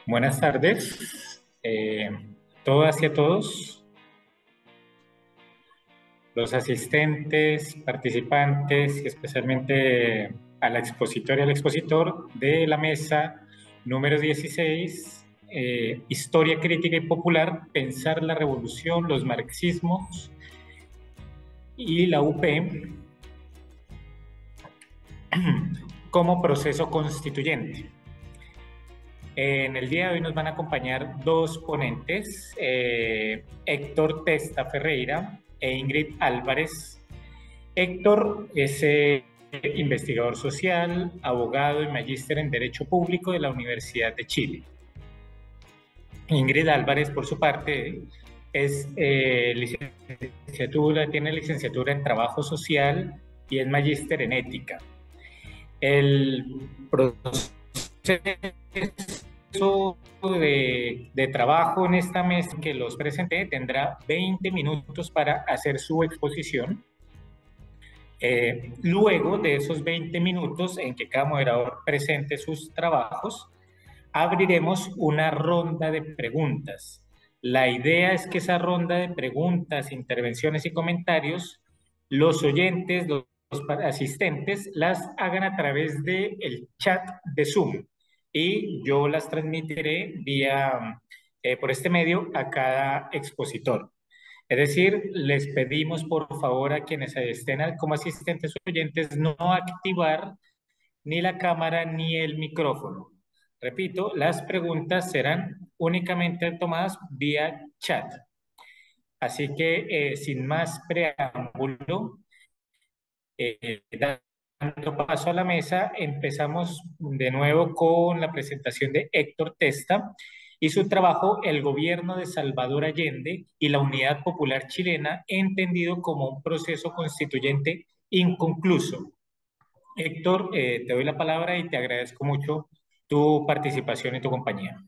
Buenas tardes, todas y a todos, los asistentes, participantes y especialmente a la expositora y al expositor de la mesa número 16, Historia Crítica y Popular, Pensar la Revolución, los Marxismos y la UP como proceso constituyente. En el día de hoy nos van a acompañar dos ponentes, Héctor Testa Ferreira e Ingrid Álvarez. Héctor es investigador social, abogado y magíster en Derecho Público de la Universidad de Chile. Ingrid Álvarez, por su parte, tiene licenciatura en Trabajo Social y es magíster en Ética. El proceso de trabajo en esta mesa que los presenté tendrá 20 minutos para hacer su exposición. Luego de esos 20 minutos en que cada moderador presente sus trabajos, abriremos una ronda de preguntas. La idea es que esa ronda de preguntas, intervenciones y comentarios, los oyentes, los asistentes, las hagan a través del chat de Zoom y yo las transmitiré por este medio a cada expositor. Es decir, les pedimos por favor a quienes estén como asistentes oyentes no activar ni la cámara ni el micrófono. Repito, las preguntas serán únicamente tomadas vía chat. Así que sin más preámbulo, dando paso a la mesa, empezamos de nuevo con la presentación de Héctor Testa y su trabajo El gobierno de Salvador Allende y la Unidad Popular Chilena, entendido como un proceso constituyente inconcluso. Héctor, te doy la palabra y te agradezco mucho tu participación y tu compañía.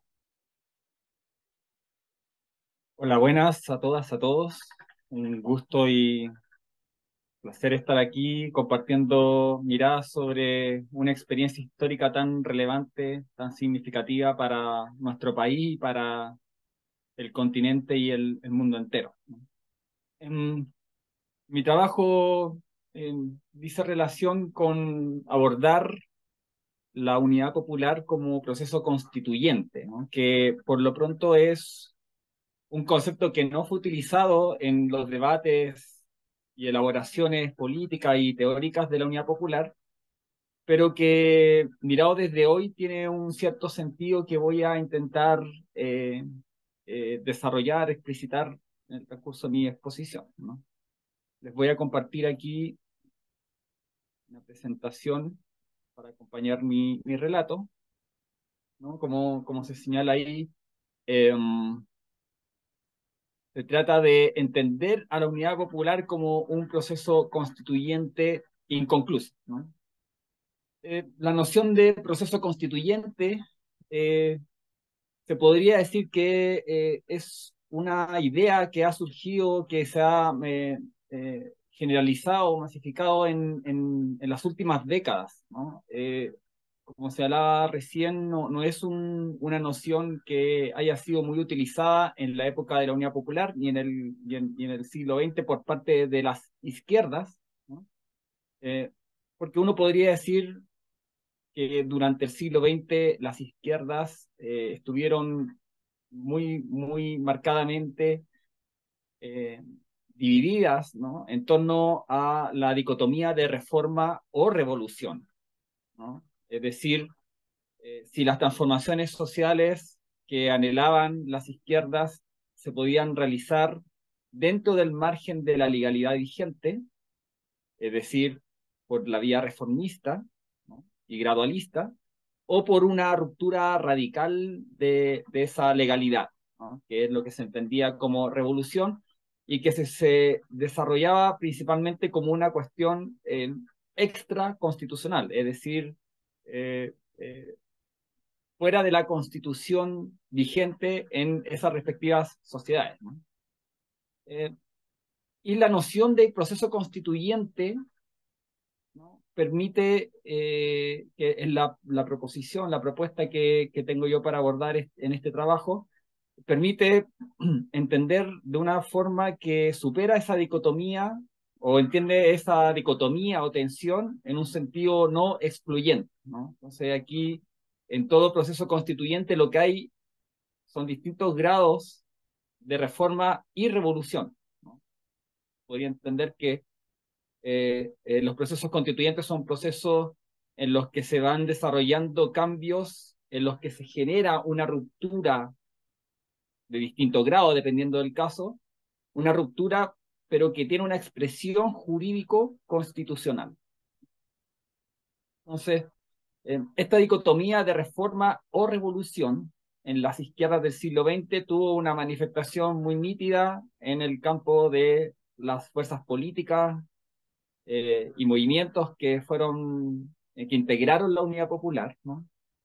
Hola, buenas a todas, a todos. Un gusto y placer estar aquí compartiendo miradas sobre una experiencia histórica tan relevante, tan significativa para nuestro país y para el continente y el mundo entero. En mi trabajo dice relación con abordar la unidad popular como proceso constituyente, ¿no? Que por lo pronto es un concepto que no fue utilizado en los debates y elaboraciones políticas y teóricas de la Unidad Popular, pero que mirado desde hoy tiene un cierto sentido que voy a intentar eh, desarrollar, explicitar en el transcurso de mi exposición, ¿no? Les voy a compartir aquí una presentación para acompañar mi relato, ¿no? Como se señala ahí, eh, se trata de entender a la unidad popular como un proceso constituyente inconcluso, ¿no? La noción de proceso constituyente se podría decir que es una idea que ha surgido, que se ha generalizado, masificado en las últimas décadas, ¿no? Como se hablaba recién, no es una noción que haya sido muy utilizada en la época de la Unidad Popular ni en el siglo XX por parte de las izquierdas, ¿no? Porque uno podría decir que durante el siglo XX las izquierdas estuvieron muy marcadamente eh, divididas, ¿no? En torno a la dicotomía de reforma o revolución, ¿no? Es decir, si las transformaciones sociales que anhelaban las izquierdas se podían realizar dentro del margen de la legalidad vigente, es decir, por la vía reformista, ¿no? Y gradualista, o por una ruptura radical de esa legalidad, ¿no? Que es lo que se entendía como revolución y que se desarrollaba principalmente como una cuestión extra constitucional, es decir, eh, eh, fuera de la constitución vigente en esas respectivas sociedades, ¿no? Eh, y la noción de proceso constituyente, ¿no? Permite que es la proposición, la propuesta que tengo yo para abordar en este trabajo, permite entender de una forma que supera esa dicotomía o entiende esa dicotomía o tensión en un sentido no excluyente, ¿no? Entonces aquí, en todo proceso constituyente, lo que hay son distintos grados de reforma y revolución, ¿no? Podría entender que los procesos constituyentes son procesos en los que se van desarrollando cambios, en los que se genera una ruptura de distinto grado, dependiendo del caso, una ruptura, pero que tiene una expresión jurídico-constitucional. Entonces, esta dicotomía de reforma o revolución en las izquierdas del siglo XX tuvo una manifestación muy nítida en el campo de las fuerzas políticas y movimientos que fueron, que integraron la Unidad Popular, ¿no?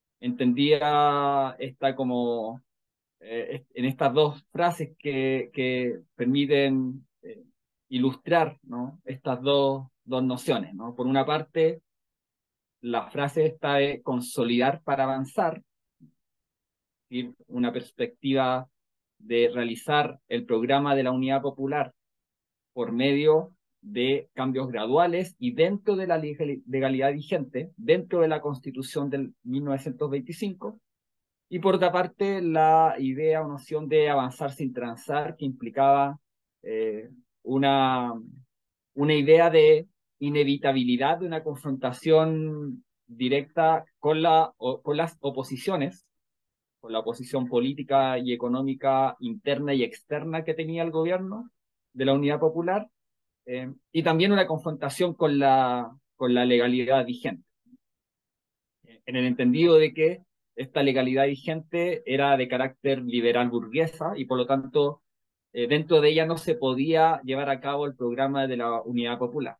Entendía esta como en estas dos frases que permiten ilustrar, ¿no? Estas dos nociones, ¿no? Por una parte, la frase está de consolidar para avanzar, y una perspectiva de realizar el programa de la Unidad Popular por medio de cambios graduales y dentro de la legalidad vigente, dentro de la Constitución del 1925. Y por otra parte, la idea o noción de avanzar sin transar, que implicaba eh, una, una idea de inevitabilidad de una confrontación directa con las oposiciones, con la oposición política y económica interna y externa que tenía el gobierno de la Unidad Popular, y también una confrontación con la legalidad vigente, en el entendido de que esta legalidad vigente era de carácter liberal burguesa y por lo tanto dentro de ella no se podía llevar a cabo el programa de la Unidad Popular.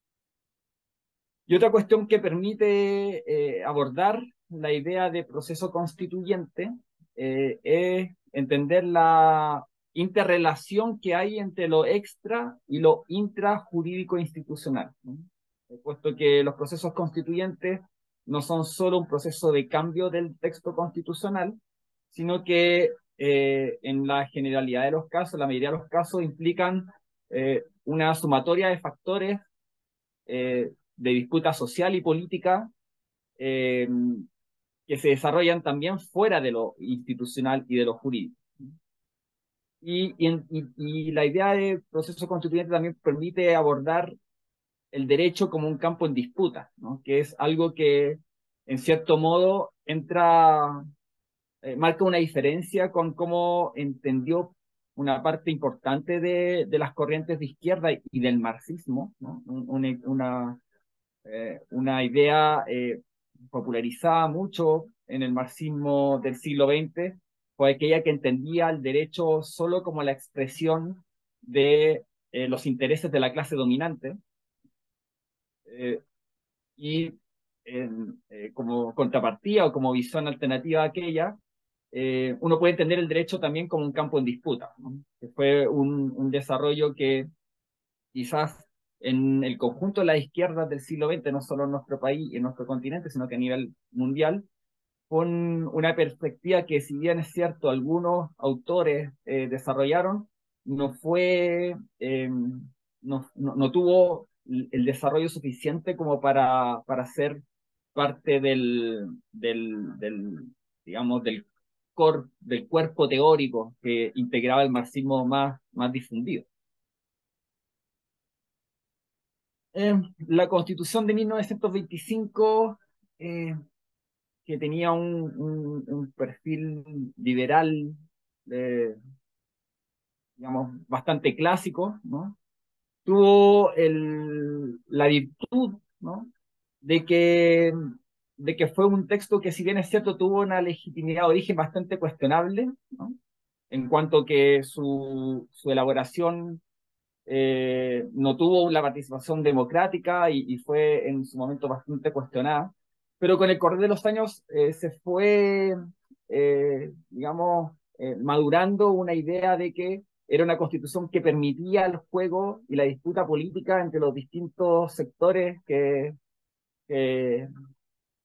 Y otra cuestión que permite abordar la idea de proceso constituyente es entender la interrelación que hay entre lo extra y lo intrajurídico institucional, ¿no? Puesto que los procesos constituyentes no son solo un proceso de cambio del texto constitucional, sino que en la generalidad de los casos, la mayoría de los casos, implican una sumatoria de factores de disputa social y política eh, que se desarrollan también fuera de lo institucional y de lo jurídico. Y la idea de proceso constituyente también permite abordar el derecho como un campo en disputa, ¿no? Que es algo que, en cierto modo, marca una diferencia con cómo entendió una parte importante de las corrientes de izquierda y del marxismo, ¿no? Una idea popularizada mucho en el marxismo del siglo XX, fue aquella que entendía el derecho solo como la expresión de los intereses de la clase dominante, eh, y como contrapartida o como visión alternativa a aquella, uno puede entender el derecho también como un campo en disputa, ¿no? Que fue un desarrollo que quizás en el conjunto de las izquierdas del siglo XX, no solo en nuestro país y en nuestro continente, sino que a nivel mundial, con una perspectiva que, si bien es cierto, algunos autores desarrollaron, no fue, no tuvo el desarrollo suficiente como para ser parte digamos, del cuerpo teórico que integraba el marxismo más difundido. La Constitución de 1925, que tenía un perfil liberal, eh, digamos, bastante clásico, ¿no? Tuvo la virtud, ¿no? de que, de que fue un texto que, si bien es cierto, tuvo una legitimidad de origen bastante cuestionable, ¿no? En cuanto que su elaboración no tuvo la participación democrática y fue en su momento bastante cuestionada, pero con el correr de los años se fue, digamos, madurando una idea de que era una constitución que permitía el juego y la disputa política entre los distintos sectores que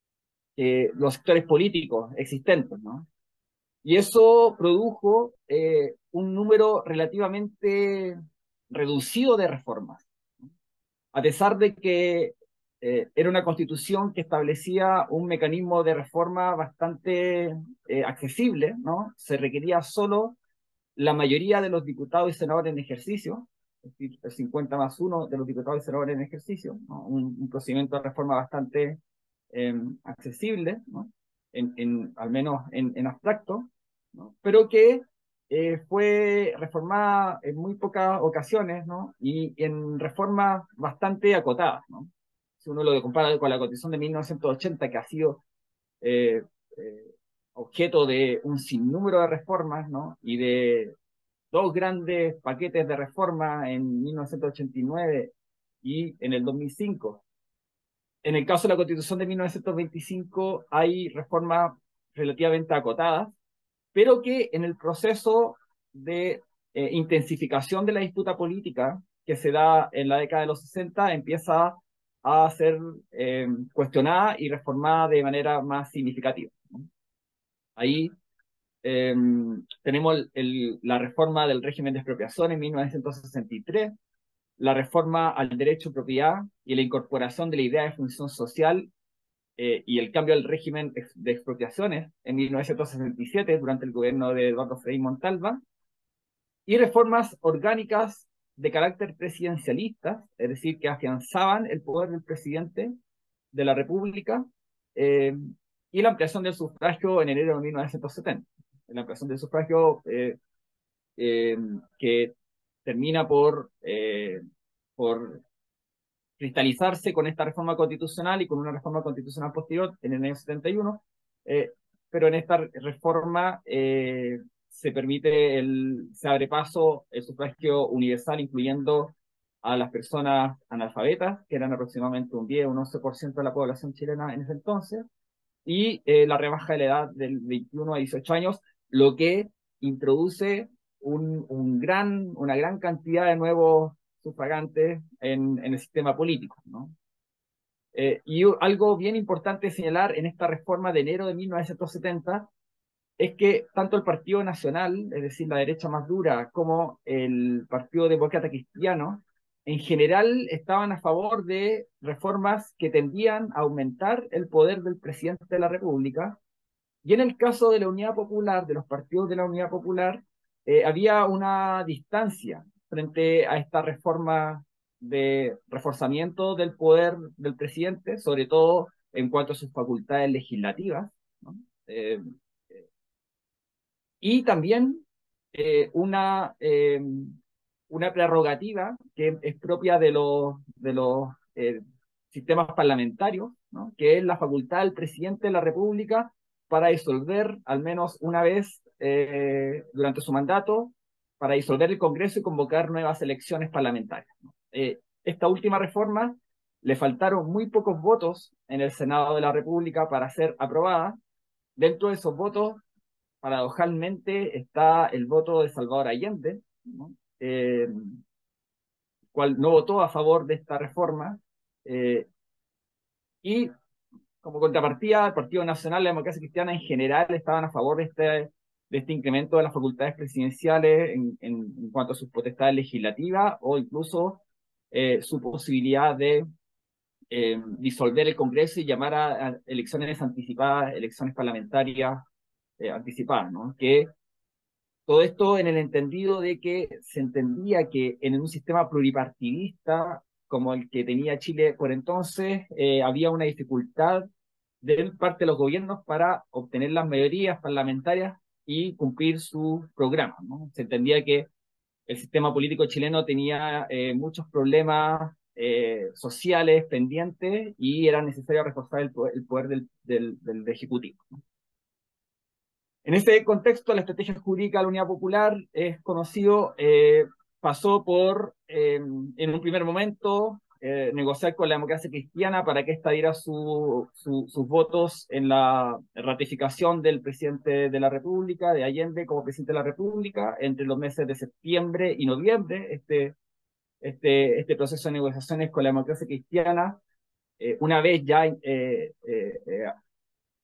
los sectores políticos existentes, ¿no? Y eso produjo un número relativamente reducido de reformas, a pesar de que era una constitución que establecía un mecanismo de reforma bastante accesible, ¿no? Se requería solo la mayoría de los diputados y senadores en ejercicio, es decir, el 50+1 de los diputados y senadores en ejercicio, ¿no? Un procedimiento de reforma bastante accesible, ¿no? Al menos en abstracto, ¿no? Pero que fue reformada en muy pocas ocasiones, ¿no? Y en reformas bastante acotadas, ¿no? Si uno lo compara con la Constitución de 1980, que ha sido eh, eh, objeto de un sinnúmero de reformas, ¿no? Y de dos grandes paquetes de reforma en 1989 y en el 2005. En el caso de la Constitución de 1925 hay reformas relativamente acotadas, pero que en el proceso de intensificación de la disputa política que se da en la década de los 60 empieza a ser cuestionada y reformada de manera más significativa, ¿no? Ahí eh, tenemos la reforma del régimen de expropiación en 1963, la reforma al derecho de propiedad y la incorporación de la idea de función social y el cambio del régimen de expropiaciones en 1967 durante el gobierno de Eduardo Frei Montalva, y reformas orgánicas de carácter presidencialista, es decir, que afianzaban el poder del presidente de la República, eh, y la ampliación del sufragio en enero de 1970. La ampliación del sufragio eh, que termina por cristalizarse con esta reforma constitucional y con una reforma constitucional posterior en el año 71, pero en esta reforma se abre paso el sufragio universal, incluyendo a las personas analfabetas, que eran aproximadamente un 10 o un 11% de la población chilena en ese entonces, y la rebaja de la edad del 21 a 18 años, lo que introduce una gran cantidad de nuevos sufragantes en el sistema político, ¿no? Y algo bien importante señalar en esta reforma de enero de 1970 es que tanto el Partido Nacional, es decir, la derecha más dura, como el Partido Demócrata Cristiano, en general estaban a favor de reformas que tendían a aumentar el poder del presidente de la República. Y en el caso de la Unidad Popular, de los partidos de la Unidad Popular, había una distancia frente a esta reforma de reforzamiento del poder del presidente, sobre todo en cuanto a sus facultades legislativas, ¿no? Y también eh, una, eh, una prerrogativa que es propia de los sistemas parlamentarios, ¿no? Que es la facultad del presidente de la República para disolver al menos una vez durante su mandato, para disolver el Congreso y convocar nuevas elecciones parlamentarias, ¿no? Esta última reforma le faltaron muy pocos votos en el Senado de la República para ser aprobada. Dentro de esos votos, paradojalmente, está el voto de Salvador Allende, ¿no? Cual no votó a favor de esta reforma, eh, y como contrapartida, el Partido Nacional, la Democracia Cristiana en general estaban a favor de este incremento de las facultades presidenciales en cuanto a sus potestades legislativas o incluso su posibilidad de disolver el Congreso y llamar a elecciones anticipadas, elecciones parlamentarias anticipadas, ¿no? Que todo esto en el entendido de que se entendía que en un sistema pluripartidista como el que tenía Chile por entonces, había una dificultad de parte de los gobiernos para obtener las mayorías parlamentarias y cumplir sus programas, ¿no? Se entendía que el sistema político chileno tenía muchos problemas sociales pendientes y era necesario reforzar el poder del Ejecutivo, ¿no? En ese contexto, la estrategia jurídica de la Unidad Popular es conocido, pasó por, en un primer momento, negociar con la democracia cristiana para que ésta diera sus votos en la ratificación del presidente de la República, de Allende, como presidente de la República, entre los meses de septiembre y noviembre. Este proceso de negociaciones con la democracia cristiana, una vez ya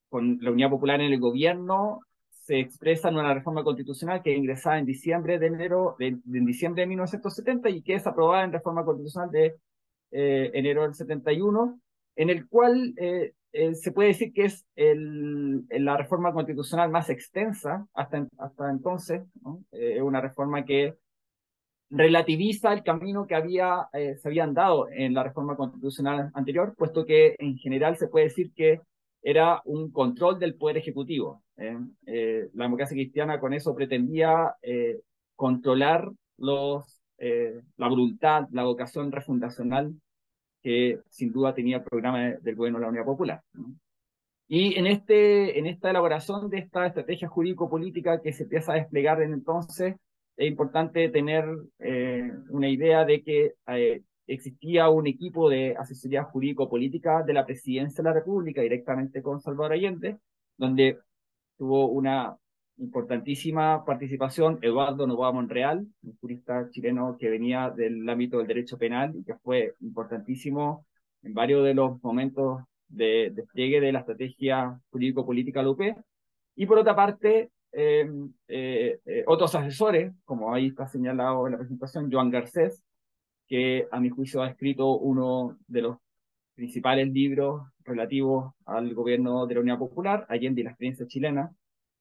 con la Unidad Popular en el gobierno, se expresa en una reforma constitucional que es ingresada en diciembre en diciembre de 1970 y que es aprobada en reforma constitucional de enero del 71, en el cual se puede decir que es la reforma constitucional más extensa hasta entonces, ¿no? Es una reforma que relativiza el camino que se habían dado en la reforma constitucional anterior, puesto que en general se puede decir que era un control del poder ejecutivo. La democracia cristiana con eso pretendía controlar la voluntad, la vocación refundacional que sin duda tenía el programa del gobierno de la Unidad Popular, ¿no? Y en esta elaboración de esta estrategia jurídico-política que se empieza a desplegar en entonces, es importante tener una idea de que existía un equipo de asesoría jurídico-política de la Presidencia de la República directamente con Salvador Allende, donde tuvo una importantísima participación Eduardo Noboa Monreal, un jurista chileno que venía del ámbito del derecho penal y que fue importantísimo en varios de los momentos de despliegue de la estrategia jurídico-política de la UP. Y por otra parte, otros asesores, como ahí está señalado en la presentación, Joan Garcés, que a mi juicio ha escrito uno de los principales libros relativos al gobierno de la Unidad Popular, Allende y la experiencia chilena.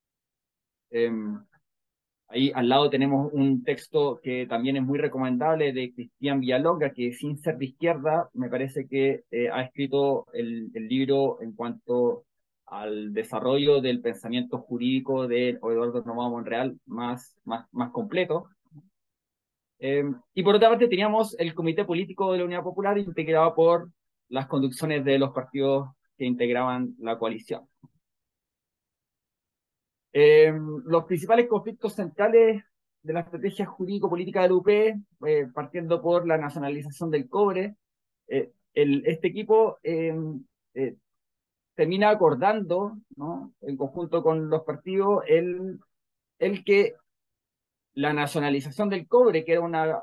Ahí al lado tenemos un texto que también es muy recomendable de Cristian Villalonga, que sin ser de izquierda, me parece que ha escrito el libro en cuanto al desarrollo del pensamiento jurídico de Eduardo Noboa Monreal más completo. Y por otra parte teníamos el Comité Político de la Unidad Popular integrado por las conducciones de los partidos que integraban la coalición. Los principales conflictos centrales de la estrategia jurídico-política del UP, partiendo por la nacionalización del cobre, este equipo termina acordando, ¿no?, en conjunto con los partidos, el que la nacionalización del cobre, que era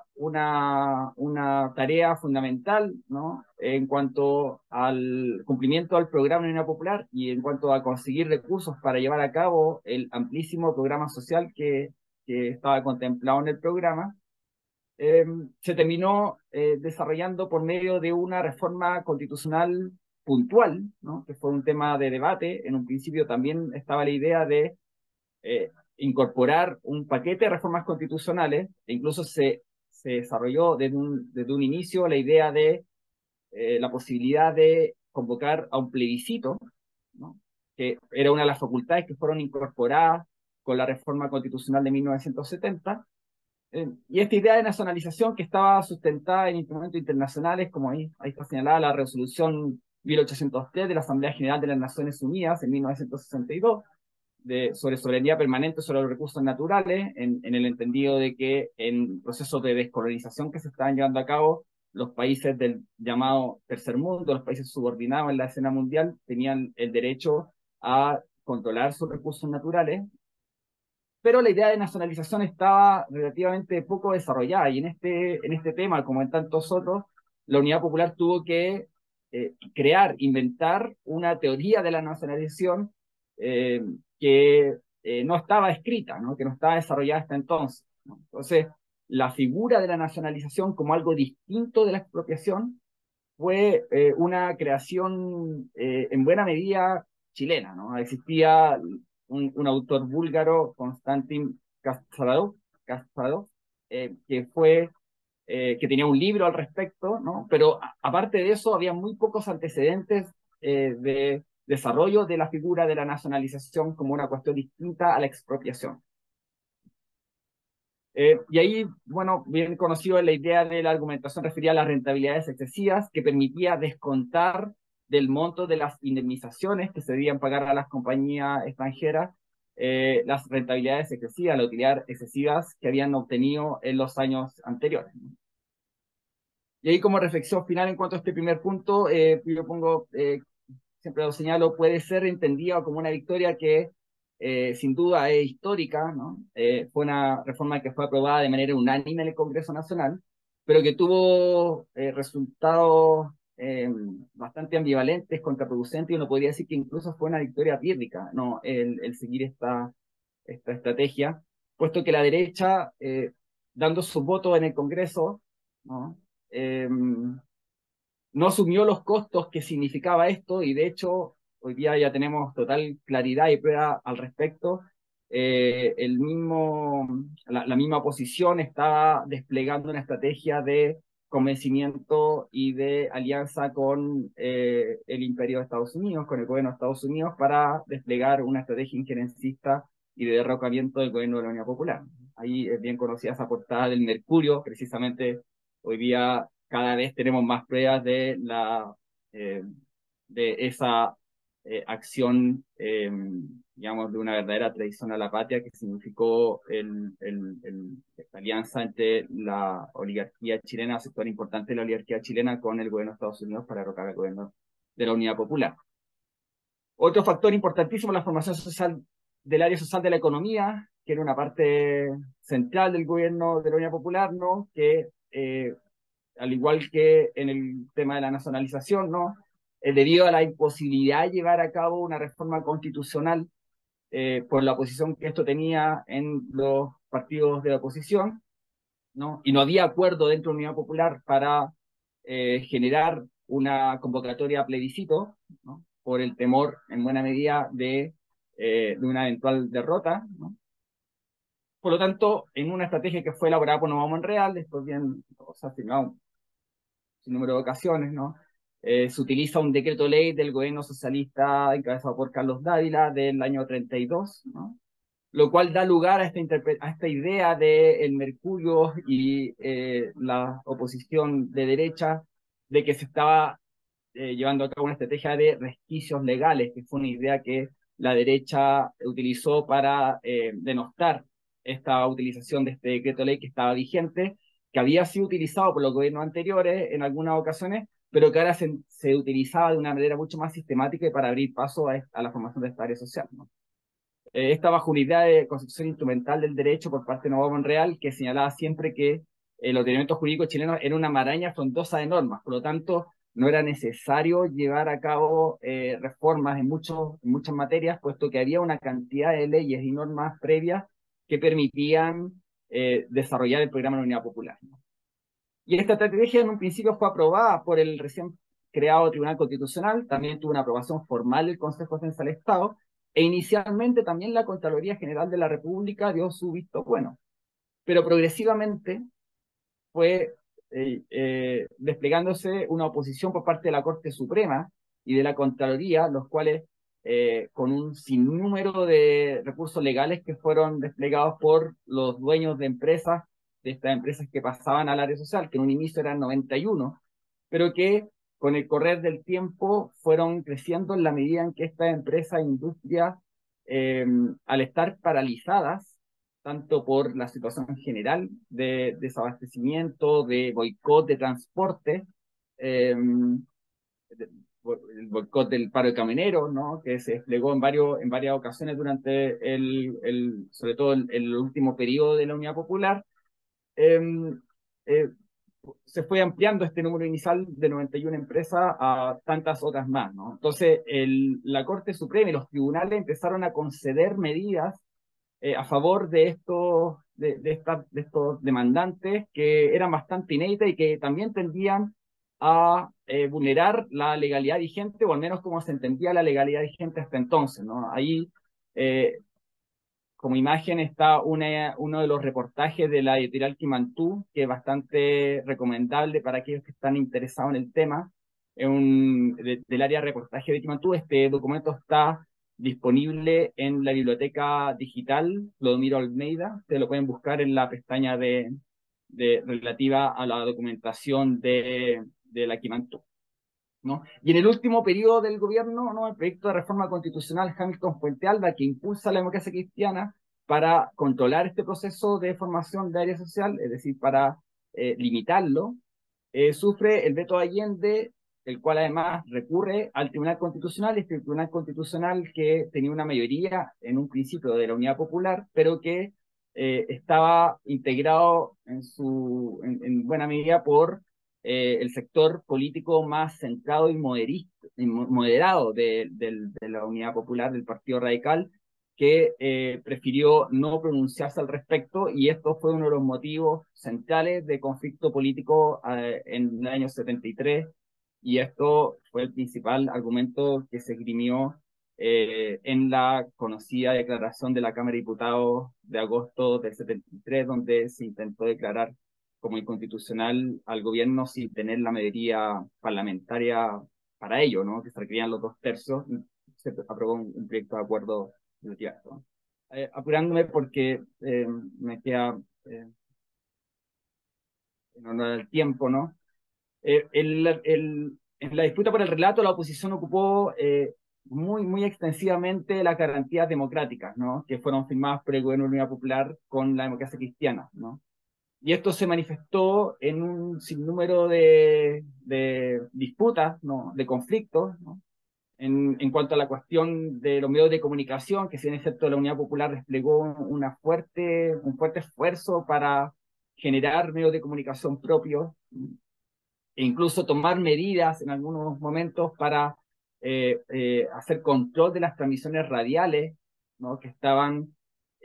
una tarea fundamental, ¿no?, en cuanto al cumplimiento del programa de Unidad Popular y en cuanto a conseguir recursos para llevar a cabo el amplísimo programa social que estaba contemplado en el programa, se terminó desarrollando por medio de una reforma constitucional puntual, ¿no?, que fue un tema de debate. En un principio también estaba la idea de incorporar un paquete de reformas constitucionales, e incluso se desarrolló desde un inicio la idea de la posibilidad de convocar a un plebiscito, ¿no?, que era una de las facultades que fueron incorporadas con la reforma constitucional de 1970, y esta idea de nacionalización que estaba sustentada en instrumentos internacionales, como ahí está señalada la resolución 1803 de la Asamblea General de las Naciones Unidas en 1962, sobre soberanía permanente sobre los recursos naturales, en el entendido de que en procesos de descolonización que se estaban llevando a cabo, los países del llamado tercer mundo, los países subordinados en la escena mundial, tenían el derecho a controlar sus recursos naturales, pero la idea de nacionalización estaba relativamente poco desarrollada, y en este tema, como en tantos otros, la Unidad Popular tuvo que inventar una teoría de la nacionalización que no estaba escrita, ¿no?, que no estaba desarrollada hasta entonces, ¿no? Entonces, la figura de la nacionalización como algo distinto de la expropiación fue una creación en buena medida chilena, ¿no? Existía un autor búlgaro, Konstantin Kasparov, que tenía un libro al respecto, ¿no? Pero aparte de eso, había muy pocos antecedentes de desarrollo de la figura de la nacionalización como una cuestión distinta a la expropiación. Y ahí, bueno, bien conocido la idea de la argumentación referida a las rentabilidades excesivas, que permitía descontar del monto de las indemnizaciones que se debían pagar a las compañías extranjeras las rentabilidades excesivas, las utilidades excesivas que habían obtenido en los años anteriores. Y ahí, como reflexión final en cuanto a este primer punto, yo pongo, siempre lo señalo, puede ser entendida como una victoria que sin duda es histórica, ¿no? Fue una reforma que fue aprobada de manera unánime en el Congreso Nacional, pero que tuvo resultados bastante ambivalentes, contraproducentes, y uno podría decir que incluso fue una victoria pírrica, ¿no? El seguir esta estrategia, puesto que la derecha, dando sus votos en el Congreso, ¿no? No asumió los costos que significaba esto, y de hecho hoy día ya tenemos total claridad y prueba al respecto. La misma oposición estaba desplegando una estrategia de convencimiento y de alianza con el imperio de Estados Unidos, con el gobierno de Estados Unidos, para desplegar una estrategia injerencista y de derrocamiento del gobierno de la Unidad Popular. Ahí es bien conocida esa portada del Mercurio, precisamente hoy día cada vez tenemos más pruebas eh, de esa acción, digamos, de una verdadera traición a la patria, que significó esta alianza entre la oligarquía chilena, un sector importante de la oligarquía chilena, con el gobierno de Estados Unidos para derrocar al gobierno de la Unidad Popular. Otro factor importantísimo es la formación social del área social de la economía, que era una parte central del gobierno de la Unidad Popular, ¿no? Que al igual que en el tema de la nacionalización, ¿no? Debido a la imposibilidad de llevar a cabo una reforma constitucional por la oposición que esto tenía en los partidos de la oposición, ¿no? Y no había acuerdo dentro de la Unidad Popular para generar una convocatoria a plebiscito, ¿no? Por el temor, en buena medida, de una eventual derrota, ¿no? Por lo tanto, en una estrategia que fue elaborada por Novoa Monreal, después bien, o sea, firmado sin número de ocasiones, ¿no? Se utiliza un decreto ley del gobierno socialista encabezado por Carlos Dávila del año 32, ¿no? Lo cual da lugar a esta idea de el Mercurio y la oposición de derecha, de que se estaba llevando a cabo una estrategia de resquicios legales, que fue una idea que la derecha utilizó para denostar esta utilización de este decreto ley que estaba vigente, que había sido utilizado por los gobiernos anteriores en algunas ocasiones, pero que ahora se utilizaba de una manera mucho más sistemática y para abrir paso a la formación de esta área social, ¿no? Esta bajo una idea de concepción instrumental del derecho por parte de Novoa Monreal, que señalaba siempre que el ordenamiento jurídico chileno era una maraña frondosa de normas, por lo tanto no era necesario llevar a cabo reformas en muchas materias, puesto que había una cantidad de leyes y normas previas que permitían desarrollar el programa de la Unidad Popular, ¿no? Y esta estrategia en un principio fue aprobada por el recién creado Tribunal Constitucional, también tuvo una aprobación formal del Consejo de Defensa del Estado, e inicialmente también la Contraloría General de la República dio su visto bueno, pero progresivamente fue desplegándose una oposición por parte de la Corte Suprema y de la Contraloría, los cuales, con un sinnúmero de recursos legales que fueron desplegados por los dueños de estas empresas que pasaban al área social, que en un inicio eran 91, pero que con el correr del tiempo fueron creciendo en la medida en que estas empresas e industrias, al estar paralizadas, tanto por la situación general de desabastecimiento, de boicot de transporte, eh, el boicot del paro de camioneros, ¿no? Que se desplegó en varias ocasiones durante sobre todo el último periodo de la Unidad Popular, eh, eh, se fue ampliando este número inicial de 91 empresas a tantas otras más, ¿no? Entonces, la Corte Suprema y los tribunales empezaron a conceder medidas a favor de estos demandantes, que eran bastante inéditas y que también tendían a vulnerar la legalidad vigente, o al menos como se entendía la legalidad vigente hasta entonces, ¿no? Ahí, eh, como imagen, está uno de los reportajes de la editorial Quimantú, que es bastante recomendable para aquellos que están interesados en el tema, del área de reportaje de Quimantú. Este documento está disponible en la biblioteca digital Clodomiro Almeida. Ustedes lo pueden buscar en la pestaña relativa a la documentación de la Quimantú, ¿no? Y en el último periodo del gobierno, ¿no? El proyecto de reforma constitucional Hamilton Puente Alba, que impulsa la democracia cristiana para controlar este proceso de formación de área social, es decir, para limitarlo, sufre el veto de Allende, el cual además recurre al Tribunal Constitucional, este Tribunal Constitucional que tenía una mayoría en un principio de la Unidad Popular, pero que estaba integrado en buena medida por el sector político más centrado y moderado de la Unidad Popular, del Partido Radical, que prefirió no pronunciarse al respecto, y esto fue uno de los motivos centrales de conflicto político en el año 73, y esto fue el principal argumento que se esgrimió en la conocida declaración de la Cámara de Diputados de agosto del 73, donde se intentó declarar como inconstitucional al gobierno sin tener la mayoría parlamentaria para ello, ¿no? Que se requerían los 2/3, y se aprobó un proyecto de acuerdo relativo a esto. Apurándome porque me queda en honor al tiempo, ¿no? En la disputa por el relato, la oposición ocupó muy extensivamente las garantías democráticas, ¿no? Que fueron firmadas por el gobierno de la Unidad Popular con la democracia cristiana, ¿no? Y esto se manifestó en un sinnúmero de disputas, ¿no? De conflictos, ¿no? En cuanto a la cuestión de los medios de comunicación, que si bien es cierto, la Unidad Popular desplegó un fuerte esfuerzo para generar medios de comunicación propios, e incluso tomar medidas en algunos momentos para hacer control de las transmisiones radiales, ¿no? Que estaban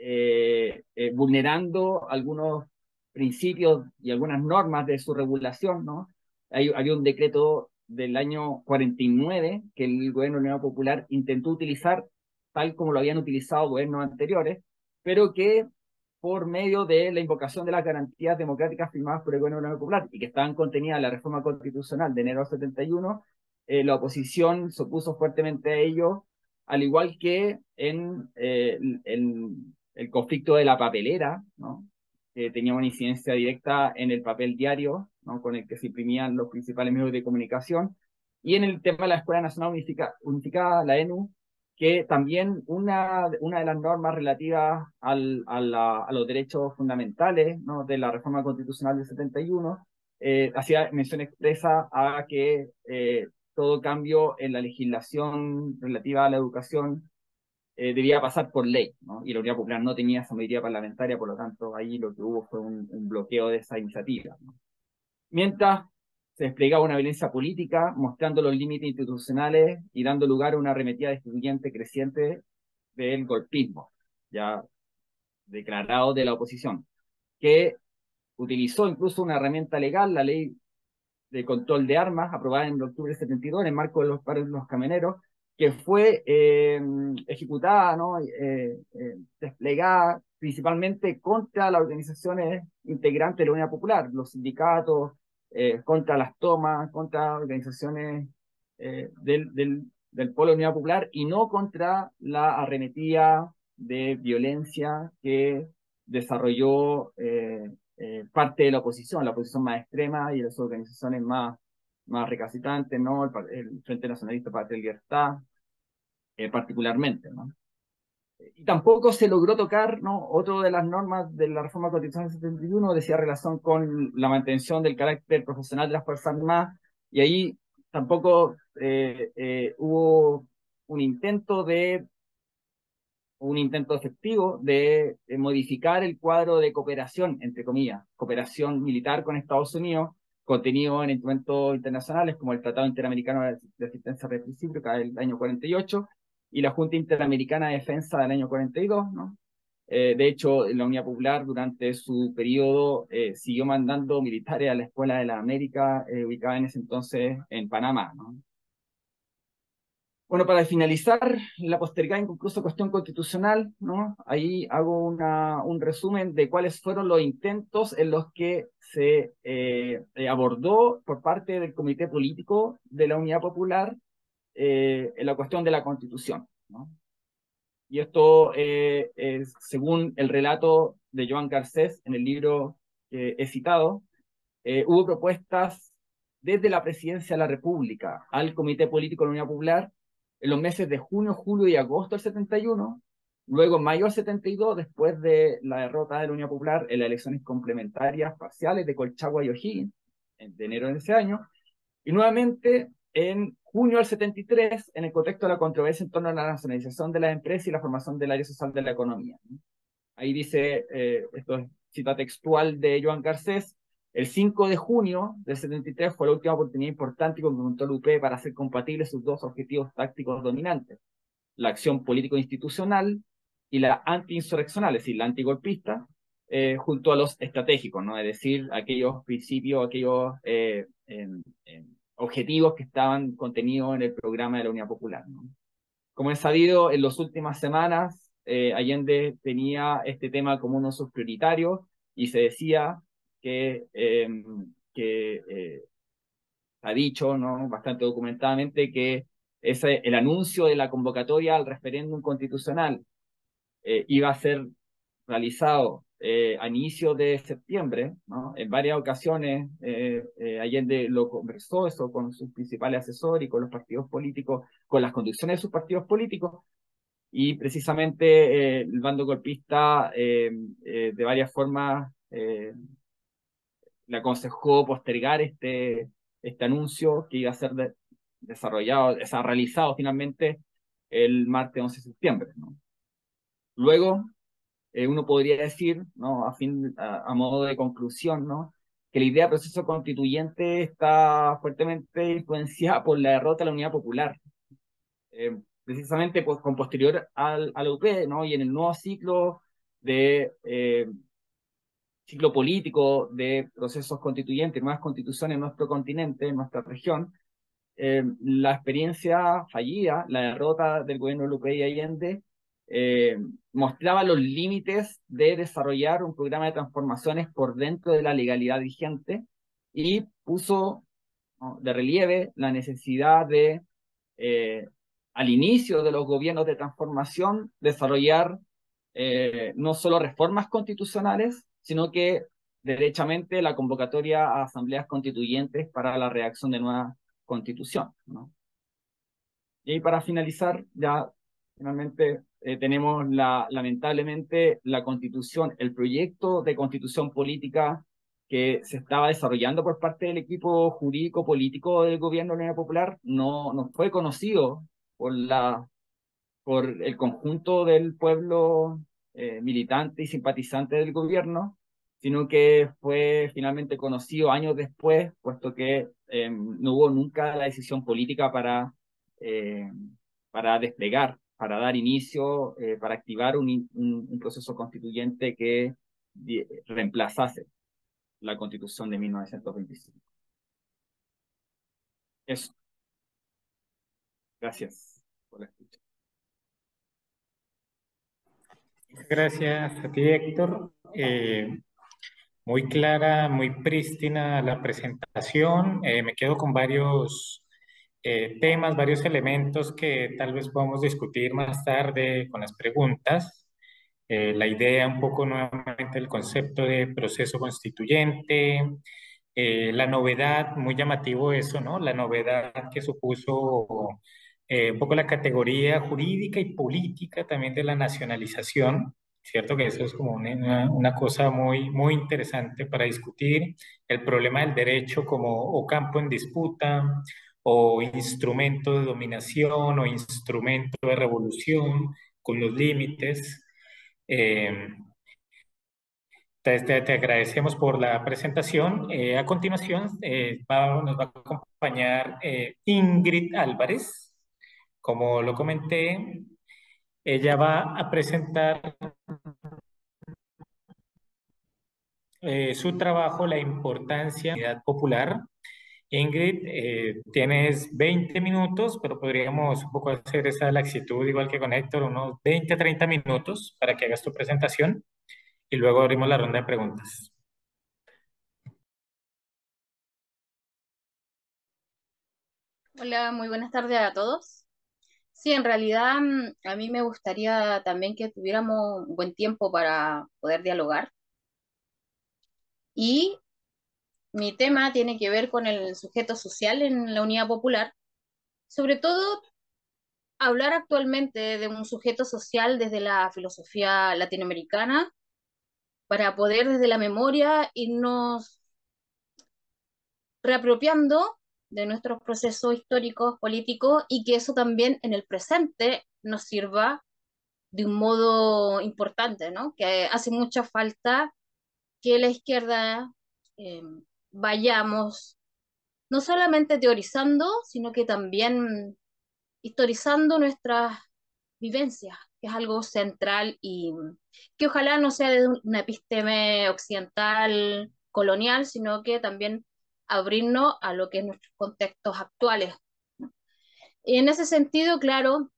vulnerando algunos principios y algunas normas de su regulación, ¿no? Había un decreto del año 49 que el gobierno de la Unidad Popular intentó utilizar tal como lo habían utilizado gobiernos anteriores, pero que por medio de la invocación de las garantías democráticas firmadas por el gobierno de la Unión Popular y que estaban contenidas en la reforma constitucional de enero del 71, la oposición se opuso fuertemente a ello, al igual que en el conflicto de la papelera, ¿no? Que tenía una incidencia directa en el papel diario, ¿no? Con el que se imprimían los principales medios de comunicación, y en el tema de la Escuela Nacional Unificada, la ENU, que también una de las normas relativas a los derechos fundamentales, ¿no? De la reforma constitucional del 71 hacía mención expresa a que todo cambio en la legislación relativa a la educación debía pasar por ley, ¿no? Y la Unidad Popular no tenía esa mayoría parlamentaria, por lo tanto ahí lo que hubo fue un bloqueo de esa iniciativa, ¿no? Mientras se desplegaba una violencia política, mostrando los límites institucionales y dando lugar a una arremetida destituyente creciente del golpismo, ya declarado de la oposición, que utilizó incluso una herramienta legal, la ley de control de armas, aprobada en octubre del 72, en el marco de los paros de los camioneros, que fue ejecutada, ¿no? Desplegada principalmente contra las organizaciones integrantes de la Unidad Popular, los sindicatos, contra las tomas, contra organizaciones del Polo de la Unidad Popular, y no contra la arremetida de violencia que desarrolló parte de la oposición más extrema y las organizaciones más recalcitrantes, ¿no? El Frente Nacionalista para la Libertad, particularmente, ¿no? Y tampoco se logró tocar, ¿no? Otra de las normas de la reforma constitucional del 71 decía relación con la mantención del carácter profesional de las Fuerzas Armadas, y ahí tampoco hubo un intento efectivo de modificar el cuadro de cooperación, entre comillas, cooperación militar con Estados Unidos, contenido en instrumentos internacionales como el Tratado Interamericano de Asistencia Recíproca del año 48 y la Junta Interamericana de Defensa del año 42, ¿no? De hecho, la Unidad Popular durante su periodo siguió mandando militares a la Escuela de la América, ubicada en ese entonces en Panamá, ¿no? Bueno, para finalizar, la postergada inconclusa cuestión constitucional, ¿no? Ahí hago un resumen de cuáles fueron los intentos en los que se abordó por parte del Comité Político de la Unidad Popular en la cuestión de la Constitución, ¿no? Y esto, según el relato de Joan Garcés en el libro que he citado, hubo propuestas desde la Presidencia de la República al Comité Político de la Unidad Popular en los meses de junio, julio y agosto del 71, luego en mayo del 72, después de la derrota de la Unidad Popular en las elecciones complementarias parciales de Colchagua y O'Higgins, de enero de ese año, y nuevamente en junio del 73, en el contexto de la controversia en torno a la nacionalización de las empresas y la formación del área social de la economía. Ahí dice, esto es cita textual de Joan Garcés, El 5 de junio del 73 fue la última oportunidad importante que contó la UP para hacer compatibles sus dos objetivos tácticos dominantes, la acción político-institucional y la anti-insurreccional, es decir, la antigolpista, junto a los estratégicos, ¿no? Es decir, aquellos principios, aquellos objetivos que estaban contenidos en el programa de la Unidad Popular, ¿no? Como es sabido, en las últimas semanas, Allende tenía este tema como uno de sus prioritarios y se decía que, ha dicho, ¿no?, bastante documentadamente, que el anuncio de la convocatoria al referéndum constitucional iba a ser realizado a inicios de septiembre, ¿no? En varias ocasiones Allende lo conversó eso con sus principales asesores y con los partidos políticos, con las conducciones de sus partidos políticos, y precisamente el bando golpista de varias formas le aconsejó postergar este anuncio que iba a ser desarrollado, o sea, realizado finalmente el martes 11 de septiembre, ¿no? Luego, uno podría decir, ¿no?, a modo de conclusión, ¿no?, que la idea de proceso constituyente está fuertemente influenciada por la derrota de la Unidad Popular. Precisamente pues, con posterior a la UP, ¿no?, y en el nuevo ciclo político de procesos constituyentes, nuevas constituciones en nuestro continente, en nuestra región, la experiencia fallida, la derrota del gobierno de Lupe y Allende, eh, mostraba los límites de desarrollar un programa de transformaciones por dentro de la legalidad vigente y puso, ¿no?, de relieve la necesidad de, eh, al inicio de los gobiernos de transformación, desarrollar no solo reformas constitucionales, sino que derechamente la convocatoria a asambleas constituyentes para la redacción de nueva constitución, ¿no? Y para finalizar, ya finalmente tenemos lamentablemente la constitución, el proyecto de constitución política que se estaba desarrollando por parte del equipo jurídico político del gobierno de la Unidad Popular, no fue conocido por por el conjunto del pueblo militante y simpatizante del gobierno, sino que fue finalmente conocido años después, puesto que no hubo nunca la decisión política eh, para desplegar, para dar inicio, para activar un proceso constituyente que reemplazase la Constitución de 1925. Eso. Gracias por la escucha. Gracias a ti, Héctor. Muy clara, muy prístina la presentación. Me quedo con varios temas, varios elementos que tal vez podamos discutir más tarde con las preguntas. La idea un poco nuevamente del concepto de proceso constituyente, la novedad, muy llamativo eso, ¿no? La novedad que supuso un poco la categoría jurídica y política también de la nacionalización, ¿cierto? Que eso es como una cosa muy, muy interesante para discutir. El problema del derecho como o campo en disputa, o instrumento de dominación, o instrumento de revolución, con los límites. Eh, te agradecemos por la presentación. A continuación, nos va a acompañar Ingrid Álvarez. Como lo comenté, ella va a presentar su trabajo, La importancia de la unidad popular. Ingrid, tienes 20 minutos, pero podríamos un poco hacer esa laxitud, igual que con Héctor, unos 20, 30 minutos para que hagas tu presentación y luego abrimos la ronda de preguntas. Hola, muy buenas tardes a todos. Sí, en realidad a mí me gustaría también que tuviéramos un buen tiempo para poder dialogar. Y mi tema tiene que ver con el sujeto social en la Unidad Popular. Sobre todo, hablar actualmente de un sujeto social desde la filosofía latinoamericana para poder desde la memoria irnos reapropiando de nuestros procesos históricos, políticos, y que eso también en el presente nos sirva de un modo importante, ¿no? Que hace mucha falta que la izquierda vayamos no solamente teorizando, sino que también historizando nuestras vivencias, que es algo central y que ojalá no sea de una episteme occidental colonial, sino que también abrirnos a lo que es nuestros contextos actuales. Y en ese sentido, claro,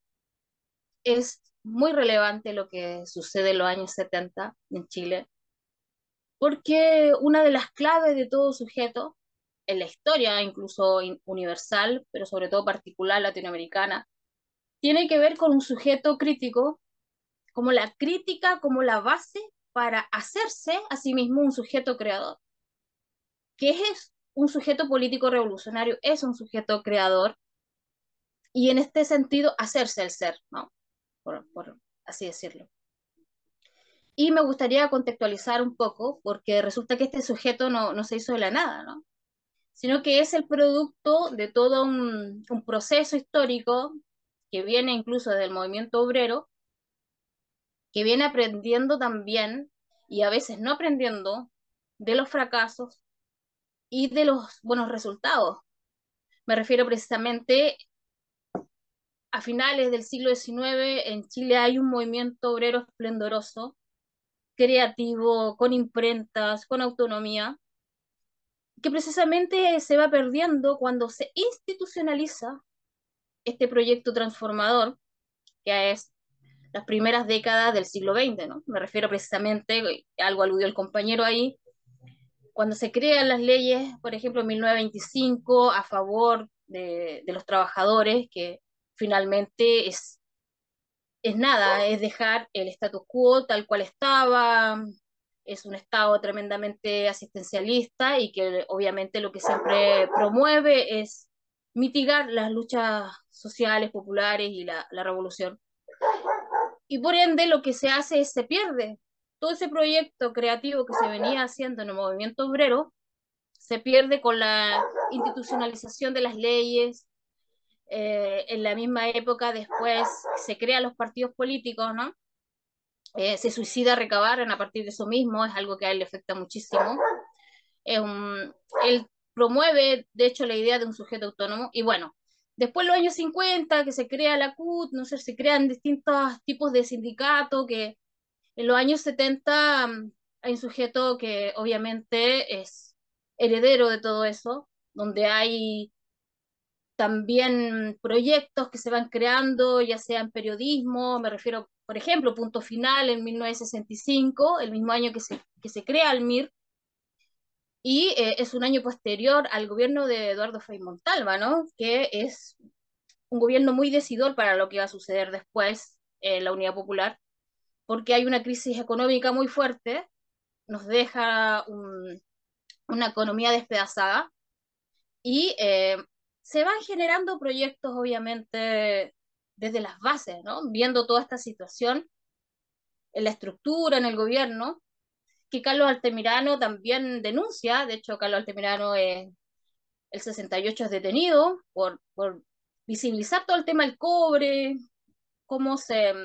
es muy relevante lo que sucede en los años 70 en Chile, porque una de las claves de todo sujeto, en la historia incluso universal, pero sobre todo particular latinoamericana, tiene que ver con un sujeto crítico, como la crítica, como la base para hacerse a sí mismo un sujeto creador. ¿Qué es un sujeto político revolucionario? Es un sujeto creador y en este sentido hacerse el ser, ¿no? Por así decirlo. Y me gustaría contextualizar un poco, porque resulta que este sujeto no se hizo de la nada, ¿no? Sino que es el producto de todo un proceso histórico que viene incluso del movimiento obrero, que viene aprendiendo también, y a veces no aprendiendo, de los fracasos y de los buenos resultados. Me refiero precisamente a finales del siglo XIX, en Chile hay un movimiento obrero esplendoroso, creativo, con imprentas, con autonomía, que precisamente se va perdiendo cuando se institucionaliza este proyecto transformador, que es las primeras décadas del siglo XX, ¿no? Me refiero precisamente, algo aludió el compañero ahí, cuando se crean las leyes, por ejemplo, en 1925, a favor de los trabajadores, que finalmente es nada, es dejar el status quo tal cual estaba, es un Estado tremendamente asistencialista y que obviamente lo que siempre promueve es mitigar las luchas sociales, populares y la revolución. Y por ende lo que se hace es se pierde todo ese proyecto creativo que se venía haciendo en el movimiento obrero, se pierde con la institucionalización de las leyes. En la misma época después se crean los partidos políticos, ¿no? Se suicida Recabarren a partir de eso mismo, es algo que a él le afecta muchísimo. Él promueve, de hecho, la idea de un sujeto autónomo, y bueno, después los años 50, que se crea la CUT, no sé, se crean distintos tipos de sindicatos, que en los años 70 hay un sujeto que obviamente es heredero de todo eso, donde hay también proyectos que se van creando, ya sea en periodismo, me refiero, por ejemplo, Punto Final en 1965, el mismo año que se crea el MIR, y es un año posterior al gobierno de Eduardo Frei Montalva, ¿no? Que es un gobierno muy decidor para lo que va a suceder después en la Unidad Popular, porque hay una crisis económica muy fuerte, nos deja una economía despedazada y se van generando proyectos, obviamente, desde las bases, ¿no? Viendo toda esta situación en la estructura, en el gobierno, que Carlos Altamirano también denuncia. De hecho, Carlos Altamirano el 68 es detenido por visibilizar todo el tema del cobre, cómo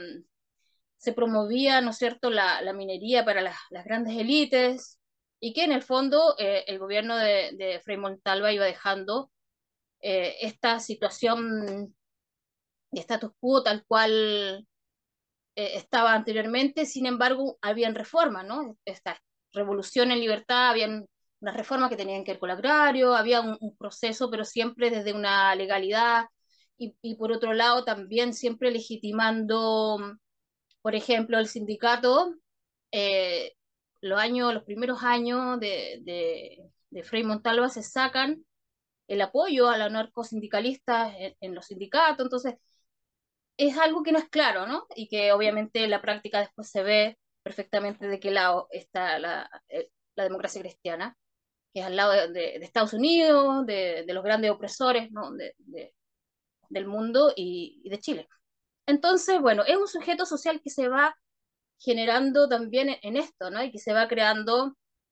se promovía, ¿no es cierto?, la minería para las grandes élites, y que en el fondo el gobierno de Frei Montalva iba dejando esta situación de status quo tal cual estaba anteriormente. Sin embargo, habían reformas, ¿no? Esta revolución en libertad, habían unas reformas que tenían que ver con el agrario, había un proceso, pero siempre desde una legalidad, y por otro lado también siempre legitimando, por ejemplo, el sindicato. eh, los primeros años de Frei Montalva se sacan el apoyo a la narcosindicalista en los sindicatos. Entonces es algo que no es claro, ¿no? Y que obviamente en la práctica después se ve perfectamente de qué lado está la democracia cristiana, que es al lado de Estados Unidos, de los grandes opresores, ¿no? Del mundo y de Chile. Entonces, bueno, es un sujeto social que se va generando también en esto, ¿no? Y que se va creando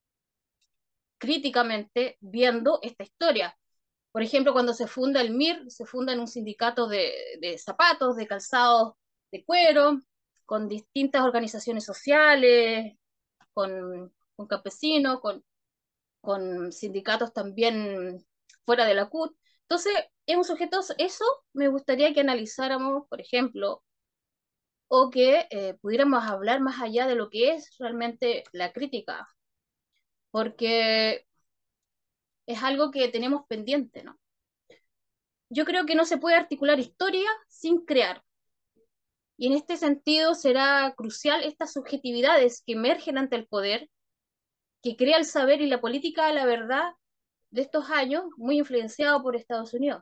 críticamente viendo esta historia. Por ejemplo, cuando se funda el MIR, se funda en un sindicato de zapatos, de calzados de cuero, con distintas organizaciones sociales, con campesinos, con con sindicatos también fuera de la CUT. Entonces, es un sujeto, eso me gustaría que analizáramos, por ejemplo, o que pudiéramos hablar más allá de lo que es realmente la crítica, porque es algo que tenemos pendiente, ¿no? Yo creo que no se puede articular historia sin crear. Y en este sentido será crucial estas subjetividades que emergen ante el poder, que crea el saber y la política de la verdad de estos años, muy influenciado por Estados Unidos.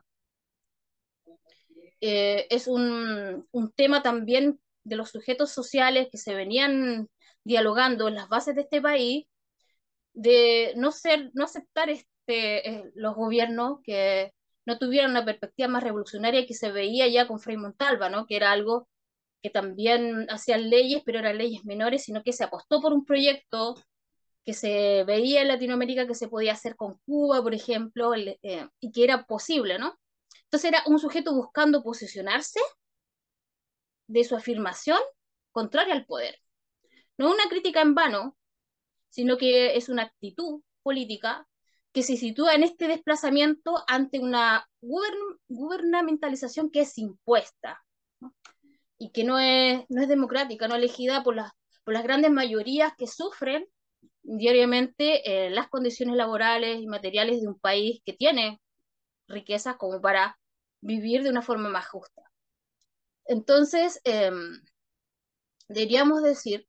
Es un tema también de los sujetos sociales que se venían dialogando en las bases de este país, de no aceptar los gobiernos que no tuvieran una perspectiva más revolucionaria que se veía ya con Frei Montalva, ¿no? Que era algo que también hacían leyes, pero eran leyes menores, sino que se apostó por un proyecto que se veía en Latinoamérica que se podía hacer con Cuba, por ejemplo, y que era posible, ¿no? Entonces era un sujeto buscando posicionarse de su afirmación contraria al poder. No una crítica en vano, sino que es una actitud política que se sitúa en este desplazamiento ante una gubernamentalización que es impuesta, ¿no? Y que no es democrática, no elegida por las grandes mayorías que sufren diariamente las condiciones laborales y materiales de un país que tiene riquezas como para vivir de una forma más justa. Entonces, deberíamos decir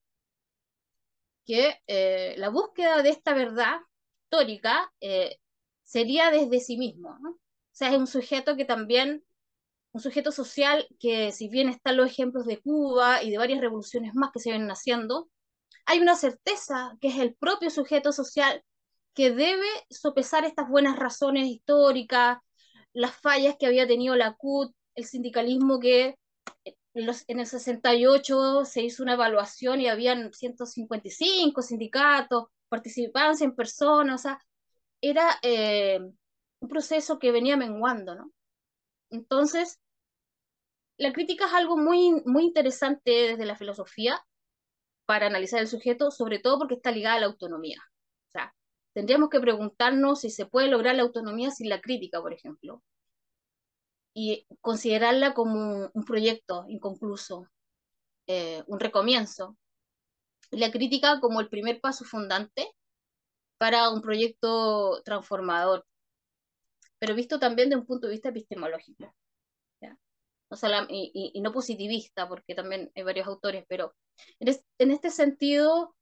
que la búsqueda de esta verdad histórica sería desde sí mismo, ¿no? O sea, es un sujeto que también, un sujeto social que si bien están los ejemplos de Cuba y de varias revoluciones más que se vienen haciendo, hay una certeza que es el propio sujeto social que debe sopesar estas buenas razones históricas, las fallas que había tenido la CUT, el sindicalismo que en el 68 se hizo una evaluación y habían 155 sindicatos, participaban 100 personas, o sea, era un proceso que venía menguando, ¿no? Entonces, la crítica es algo muy interesante desde la filosofía para analizar el sujeto, sobre todo porque está ligada a la autonomía. O sea, tendríamos que preguntarnos si se puede lograr la autonomía sin la crítica, por ejemplo, y considerarla como un proyecto inconcluso, un recomienzo, y la crítica como el primer paso fundante para un proyecto transformador, pero visto también de un punto de vista epistemológico, ¿ya? O sea, y no positivista, porque también hay varios autores, pero en este sentido,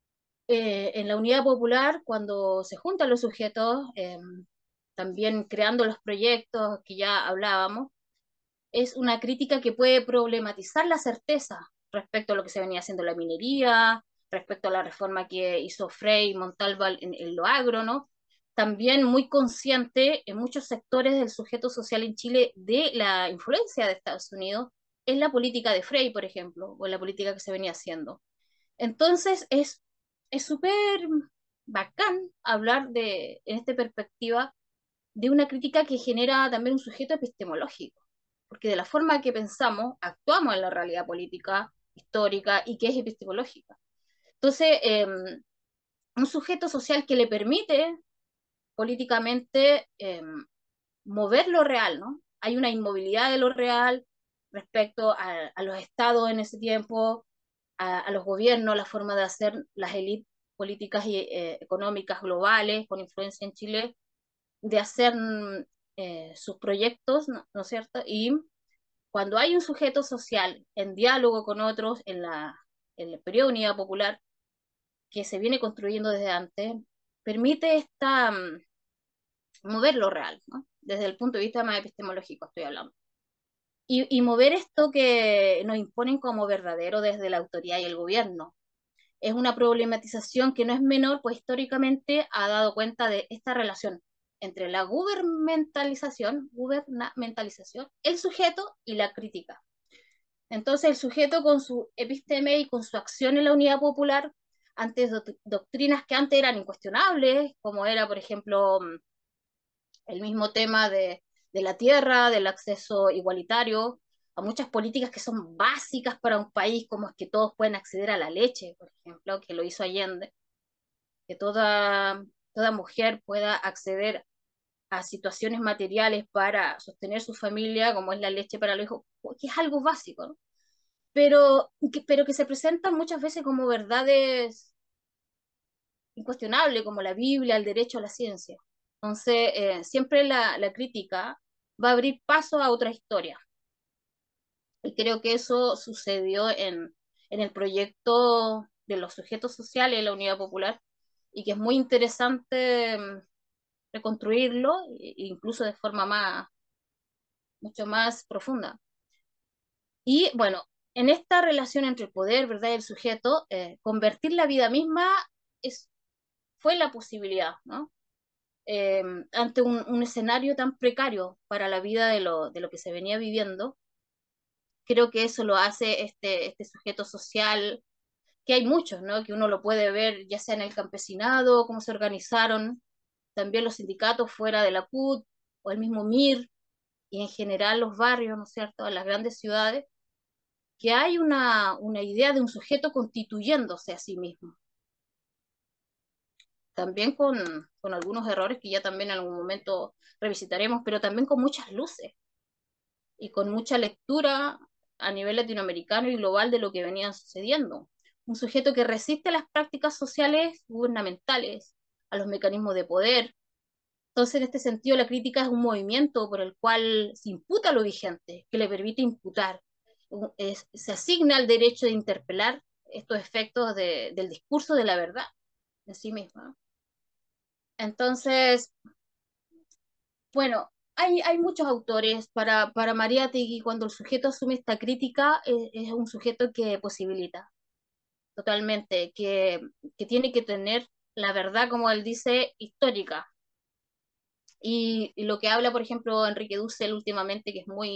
en la unidad popular, cuando se juntan los sujetos, también creando los proyectos que ya hablábamos, es una crítica que puede problematizar la certeza respecto a lo que se venía haciendo la minería, respecto a la reforma que hizo Frei Montalva en lo agro, ¿no? También muy consciente en muchos sectores del sujeto social en Chile de la influencia de Estados Unidos en la política de Frei, por ejemplo, o en la política que se venía haciendo. Entonces es súper bacán hablar en esta perspectiva de una crítica que genera también un sujeto epistemológico, porque de la forma que pensamos, actuamos en la realidad política, histórica y que es epistemológica. Entonces, un sujeto social que le permite políticamente mover lo real, ¿no? Hay una inmovilidad de lo real respecto a los estados en ese tiempo, a los gobiernos, la forma de hacer las élites políticas y económicas globales con influencia en Chile, de hacer sus proyectos, ¿no es cierto? Y cuando hay un sujeto social en diálogo con otros en el periodo de Unidad Popular, que se viene construyendo desde antes, permite mover lo real, ¿no? Desde el punto de vista más epistemológico estoy hablando. Y mover esto que nos imponen como verdadero desde la autoridad y el gobierno. Es una problematización que no es menor, pues históricamente ha dado cuenta de esta relación entre la gubernamentalización, el sujeto y la crítica. Entonces el sujeto con su episteme y con su acción en la unidad popular ante doctrinas que antes eran incuestionables, como era, por ejemplo, el mismo tema de la tierra, del acceso igualitario, a muchas políticas que son básicas para un país, como es que todos pueden acceder a la leche, por ejemplo, que lo hizo Allende, que toda toda mujer pueda acceder a situaciones materiales para sostener su familia, como es la leche para los hijos, que es algo básico, ¿no? Pero que se presentan muchas veces como verdades incuestionables, como la Biblia, el derecho a la ciencia. Entonces, siempre la crítica va a abrir paso a otra historia. Y creo que eso sucedió en el proyecto de los sujetos sociales de la Unidad Popular, y que es muy interesante reconstruirlo, incluso de forma mucho más profunda. Y bueno, en esta relación entre el poder, ¿verdad?, y el sujeto, convertir la vida misma es, fue la posibilidad, ¿no? Ante un escenario tan precario para la vida de lo que se venía viviendo, creo que eso lo hace este sujeto social, que hay muchos, ¿no? Que uno lo puede ver ya sea en el campesinado, cómo se organizaron, también los sindicatos fuera de la CUT, o el mismo MIR, y en general los barrios, ¿no es cierto?, en las grandes ciudades, que hay una idea de un sujeto constituyéndose a sí mismo, también con algunos errores que ya también en algún momento revisitaremos, pero también con muchas luces y con mucha lectura a nivel latinoamericano y global de lo que venía sucediendo. Un sujeto que resiste a las prácticas sociales gubernamentales, a los mecanismos de poder. Entonces, en este sentido, la crítica es un movimiento por el cual se imputa lo vigente, que le permite imputar. Se asigna el derecho de interpelar estos efectos del discurso de la verdad en sí misma. Entonces, bueno, hay muchos autores. Para Mariátegui, cuando el sujeto asume esta crítica, es un sujeto que posibilita totalmente, que tiene que tener la verdad, como él dice, histórica. Y lo que habla, por ejemplo, Enrique Dussel últimamente, que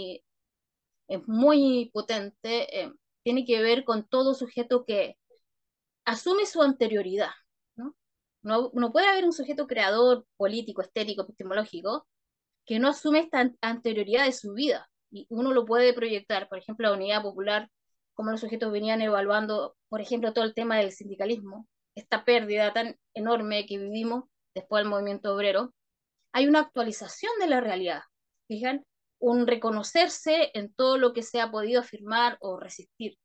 es muy potente, tiene que ver con todo sujeto que asume su anterioridad, ¿no? No puede haber un sujeto creador, político, estético, epistemológico, que no asume esta anterioridad de su vida. Y uno lo puede proyectar, por ejemplo, la Unidad Popular, como los sujetos venían evaluando, por ejemplo, todo el tema del sindicalismo, esta pérdida tan enorme que vivimos después del movimiento obrero. Hay una actualización de la realidad, fijan, un reconocerse en todo lo que se ha podido afirmar o resistir.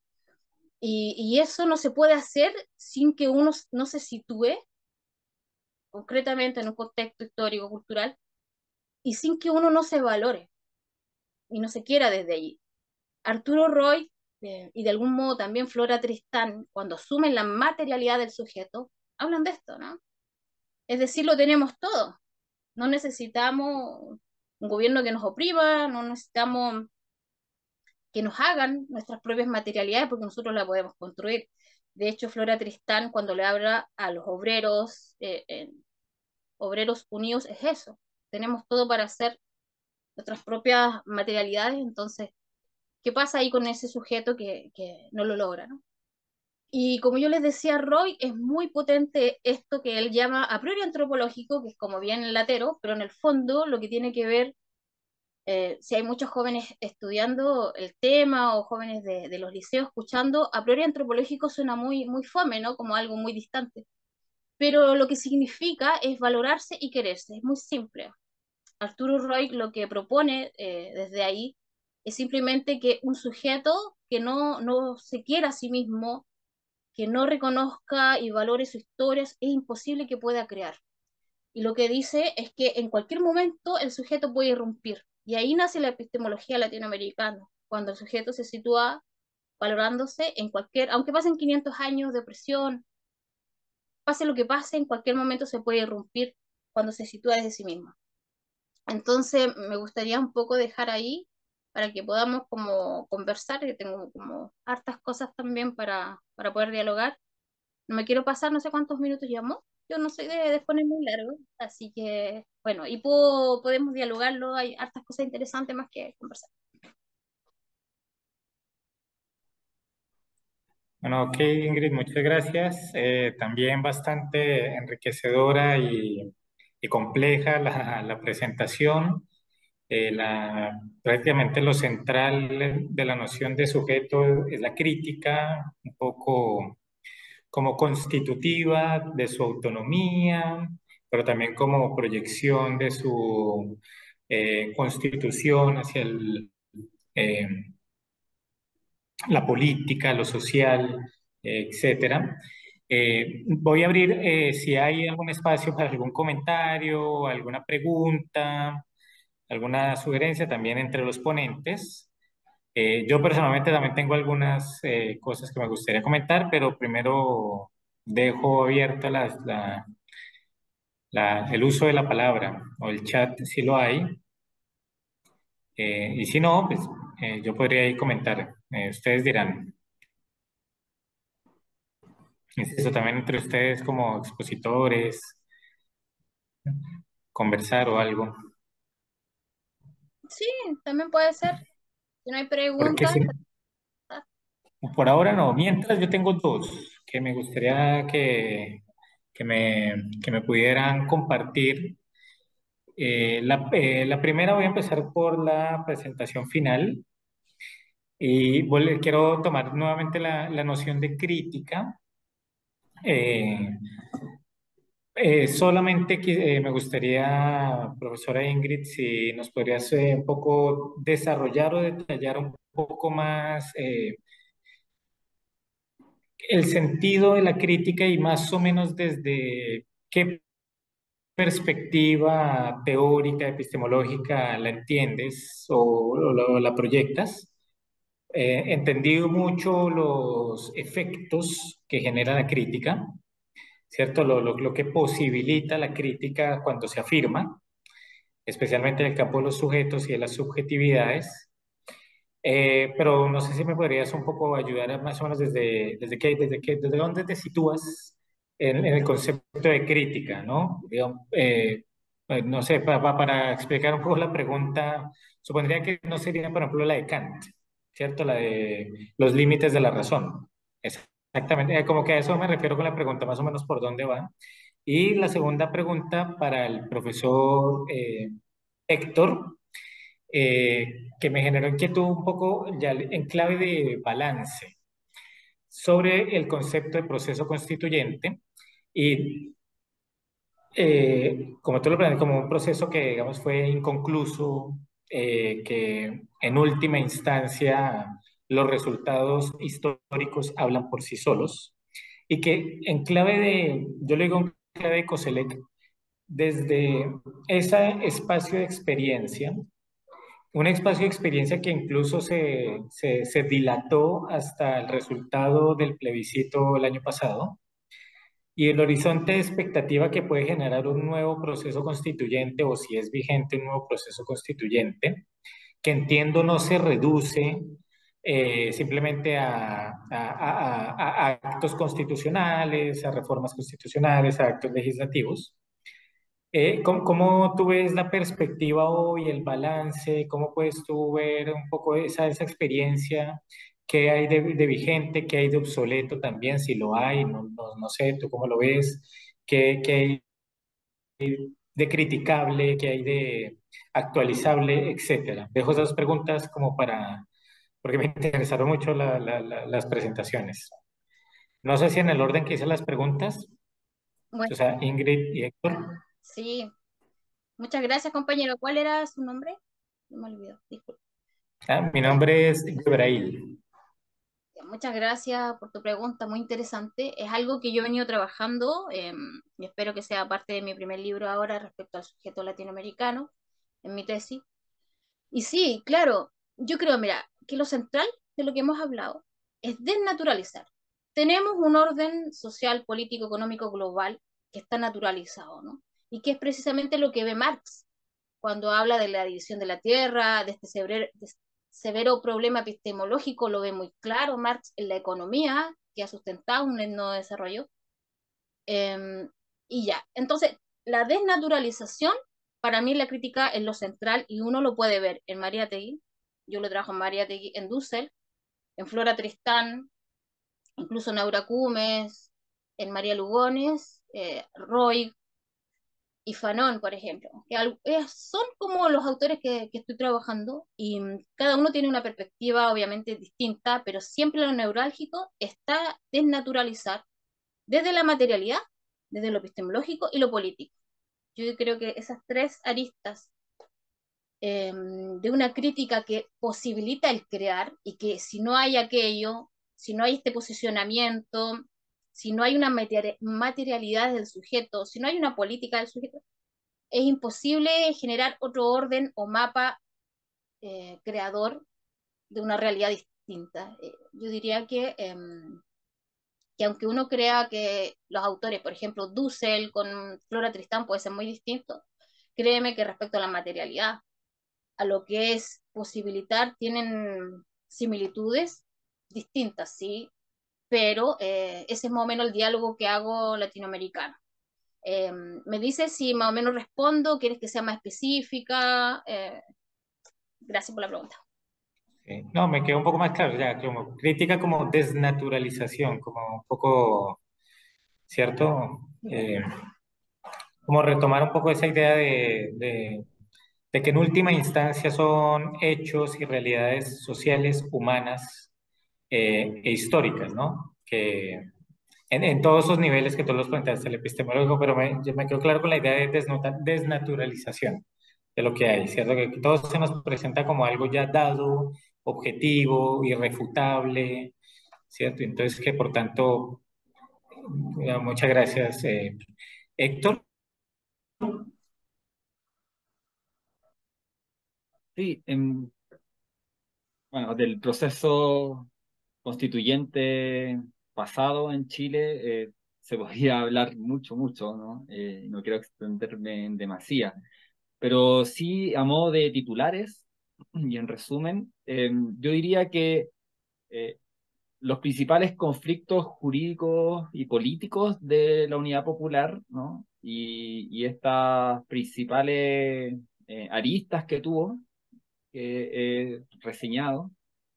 Y eso no se puede hacer sin que uno no se sitúe concretamente en un contexto histórico, cultural, y sin que uno no se valore y no se quiera desde allí. Arturo Roy, y de algún modo también Flora Tristán, cuando asumen la materialidad del sujeto, hablan de esto, ¿no? Es decir, lo tenemos todo. No necesitamos un gobierno que nos oprima, no necesitamos que nos hagan nuestras propias materialidades, porque nosotros la podemos construir. De hecho, Flora Tristán, cuando le habla a los obreros, obreros unidos, es eso. Tenemos todo para hacer nuestras propias materialidades. Entonces, ¿qué pasa ahí con ese sujeto que no lo logra, ¿no? Y como yo les decía, Roy, es muy potente esto que él llama a priori antropológico, que es como bien latero, pero en el fondo lo que tiene que ver, si hay muchos jóvenes estudiando el tema o jóvenes de los liceos escuchando, a priori antropológico suena muy fome, ¿no? Como algo muy distante. Pero lo que significa es valorarse y quererse, es muy simple. Arturo Roy lo que propone desde ahí es simplemente que un sujeto que no se quiera a sí mismo, que no reconozca y valore su historia, es imposible que pueda crear. Y lo que dice es que en cualquier momento el sujeto puede irrumpir. Y ahí nace la epistemología latinoamericana, cuando el sujeto se sitúa valorándose en cualquier, aunque pasen 500 años de opresión, pase lo que pase, en cualquier momento se puede irrumpir cuando se sitúa desde sí mismo. Entonces, me gustaría un poco dejar ahí para que podamos como conversar, que tengo como hartas cosas también para poder dialogar. No me quiero pasar, no sé cuántos minutos llevamos. Yo no soy de poner muy largo, así que, bueno, y podemos dialogarlo, hay hartas cosas interesantes más que conversar. Bueno, ok, Ingrid, muchas gracias. También bastante enriquecedora y compleja la presentación. Prácticamente lo central de la noción de sujeto es la crítica, un poco como constitutiva de su autonomía, pero también como proyección de su constitución hacia eh, la política, lo social, etcétera. Voy a abrir si hay algún espacio para algún comentario, alguna pregunta, alguna sugerencia también entre los ponentes. Yo personalmente también tengo algunas cosas que me gustaría comentar, pero primero dejo abierta el uso de la palabra o el chat si lo hay. Y si no, pues yo podría ahí comentar. Ustedes dirán. Es eso también entre ustedes como expositores, conversar o algo. Sí, también puede ser. Si no hay Porque preguntas, si, por ahora no. Mientras yo tengo dos que me gustaría que me pudieran compartir. La primera voy a empezar por la presentación final y quiero tomar nuevamente la noción de crítica. Eh, me gustaría, profesora Ingrid, si nos podrías un poco desarrollar o detallar un poco más el sentido de la crítica y más o menos desde qué perspectiva teórica, epistemológica la entiendes o la proyectas. Entendido mucho los efectos que genera la crítica, ¿cierto? Lo que posibilita la crítica cuando se afirma, especialmente en el campo de los sujetos y de las subjetividades. Pero no sé si me podrías un poco ayudar más o menos desde dónde te sitúas en el concepto de crítica, ¿no? Digamos, no sé, para explicar un poco la pregunta, supondría que no sería, por ejemplo, la de Kant, ¿cierto? La de los límites de la razón. Exactamente, como que a eso me refiero con la pregunta, más o menos por dónde va. Y la segunda pregunta para el profesor Héctor, que me generó inquietud un poco ya en clave de balance sobre el concepto de proceso constituyente y como tú lo planteas, como un proceso que digamos fue inconcluso, que en última instancia los resultados históricos hablan por sí solos y que en clave yo le digo en clave de COSELEC, desde ese espacio de experiencia, un espacio de experiencia que incluso se dilató hasta el resultado del plebiscito el año pasado y el horizonte de expectativa que puede generar un nuevo proceso constituyente o si es vigente un nuevo proceso constituyente, que entiendo no se reduce simplemente a actos constitucionales, a reformas constitucionales, a actos legislativos. ¿Cómo tú ves la perspectiva hoy, el balance? ¿Cómo puedes tú ver un poco esa experiencia? ¿Qué hay de vigente? ¿Qué hay de obsoleto también? Si lo hay, no sé, ¿tú cómo lo ves? ¿Qué hay de criticable? ¿Qué hay de actualizable? Etcétera. Dejo esas preguntas como porque me interesaron mucho las presentaciones. No sé si en el orden que hice las preguntas, bueno, o sea, Ingrid y Héctor. sí. Muchas gracias, compañero. ¿Cuál era su nombre? No me olvidó, disculpe. Mi nombre es Ibrahim. Muchas gracias por tu pregunta, muy interesante. Es algo que yo he venido trabajando y espero que sea parte de mi primer libro ahora respecto al sujeto latinoamericano en mi tesis. Y sí, claro, yo creo, mira, que lo central de lo que hemos hablado es desnaturalizar. Tenemos un orden social, político, económico, global que está naturalizado, ¿no? Y que es precisamente lo que ve Marx cuando habla de la división de la tierra, de este severo problema epistemológico, lo ve muy claro Marx en la economía, que ha sustentado un no desarrollo. Eh, y ya, entonces, la desnaturalización, para mí la crítica es lo central y uno lo puede ver en Mariátegui, yo lo trabajo en Mariátegui, en Dussel, en Flora Tristán, incluso en Aura Cumes, en María Lugones, Roy, y Fanon, por ejemplo, que son como los autores que estoy trabajando y cada uno tiene una perspectiva obviamente distinta, pero siempre lo neurálgico está desnaturalizar desde la materialidad, desde lo epistemológico y lo político. Yo creo que esas tres aristas de una crítica que posibilita el crear y que si no hay aquello, si no hay este posicionamiento, si no hay una materialidad del sujeto, si no hay una política del sujeto, es imposible generar otro orden o mapa creador de una realidad distinta. Yo diría que aunque uno crea que los autores, por ejemplo, Dussel con Flora Tristán puede ser muy distinto, créeme que respecto a la materialidad, a lo que es posibilitar, tienen similitudes distintas, sí, pero ese es más o menos el diálogo que hago latinoamericano. Me dices si más o menos respondo, quieres que sea más específica. Gracias por la pregunta. No, me quedó un poco más claro, ya, como crítica como desnaturalización, como un poco, ¿cierto? Como retomar un poco esa idea de que en última instancia son hechos y realidades sociales, humanas e históricas, ¿no? Que en todos esos niveles que tú los planteaste, el epistemológico, pero yo me quedo claro con la idea de desnaturalización de lo que hay, ¿cierto? Que todo se nos presenta como algo ya dado, objetivo, irrefutable, ¿cierto? Entonces que por tanto, muchas gracias, Héctor. Sí, bueno, del proceso constituyente pasado en Chile se podría hablar mucho, mucho, ¿no? No quiero extenderme en demasía, pero sí a modo de titulares y en resumen, yo diría que eh, los principales conflictos jurídicos y políticos de la Unidad Popular, ¿no? Y estas principales aristas que tuvo, que he reseñado,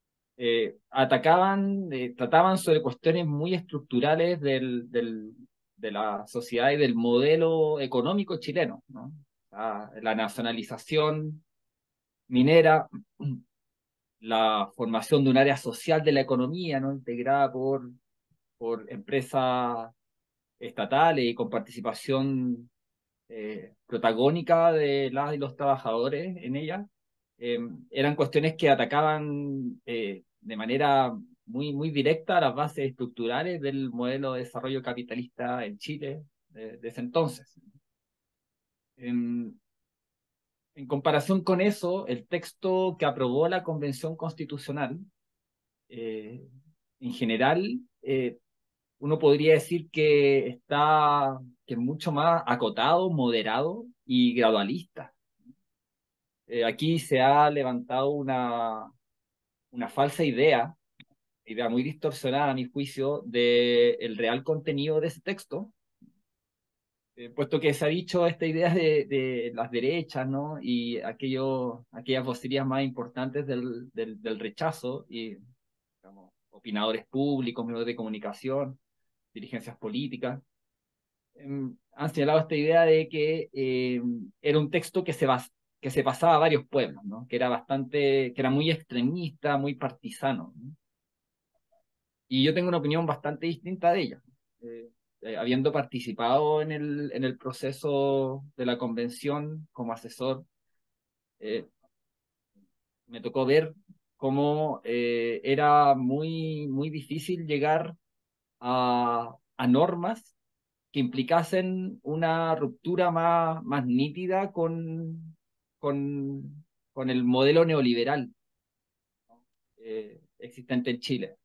trataban sobre cuestiones muy estructurales de la sociedad y del modelo económico chileno, ¿no? La nacionalización minera, la formación de un área social de la economía, ¿no? Integrada por empresas estatales y con participación protagónica de las y los trabajadores en ella, eran cuestiones que atacaban de manera muy directa las bases estructurales del modelo de desarrollo capitalista en Chile de ese entonces. En, en comparación con eso, el texto que aprobó la Convención Constitucional, eh, en general, uno podría decir que es mucho más acotado, moderado y gradualista. Aquí se ha levantado una falsa idea muy distorsionada a mi juicio, del real contenido de ese texto, puesto que se ha dicho esta idea de las derechas, ¿no? Y aquellas vocerías más importantes del rechazo, y digamos, opinadores públicos, medios de comunicación, dirigencias políticas, han señalado esta idea de que era un texto que se pasaba a varios pueblos, ¿no? Que era muy extremista, muy partisano, ¿no? Y yo tengo una opinión bastante distinta de ella. Eh, Habiendo participado en el proceso de la convención como asesor, eh, me tocó ver cómo era muy difícil llegar a normas que implicasen una ruptura más nítida con el modelo neoliberal existente en Chile.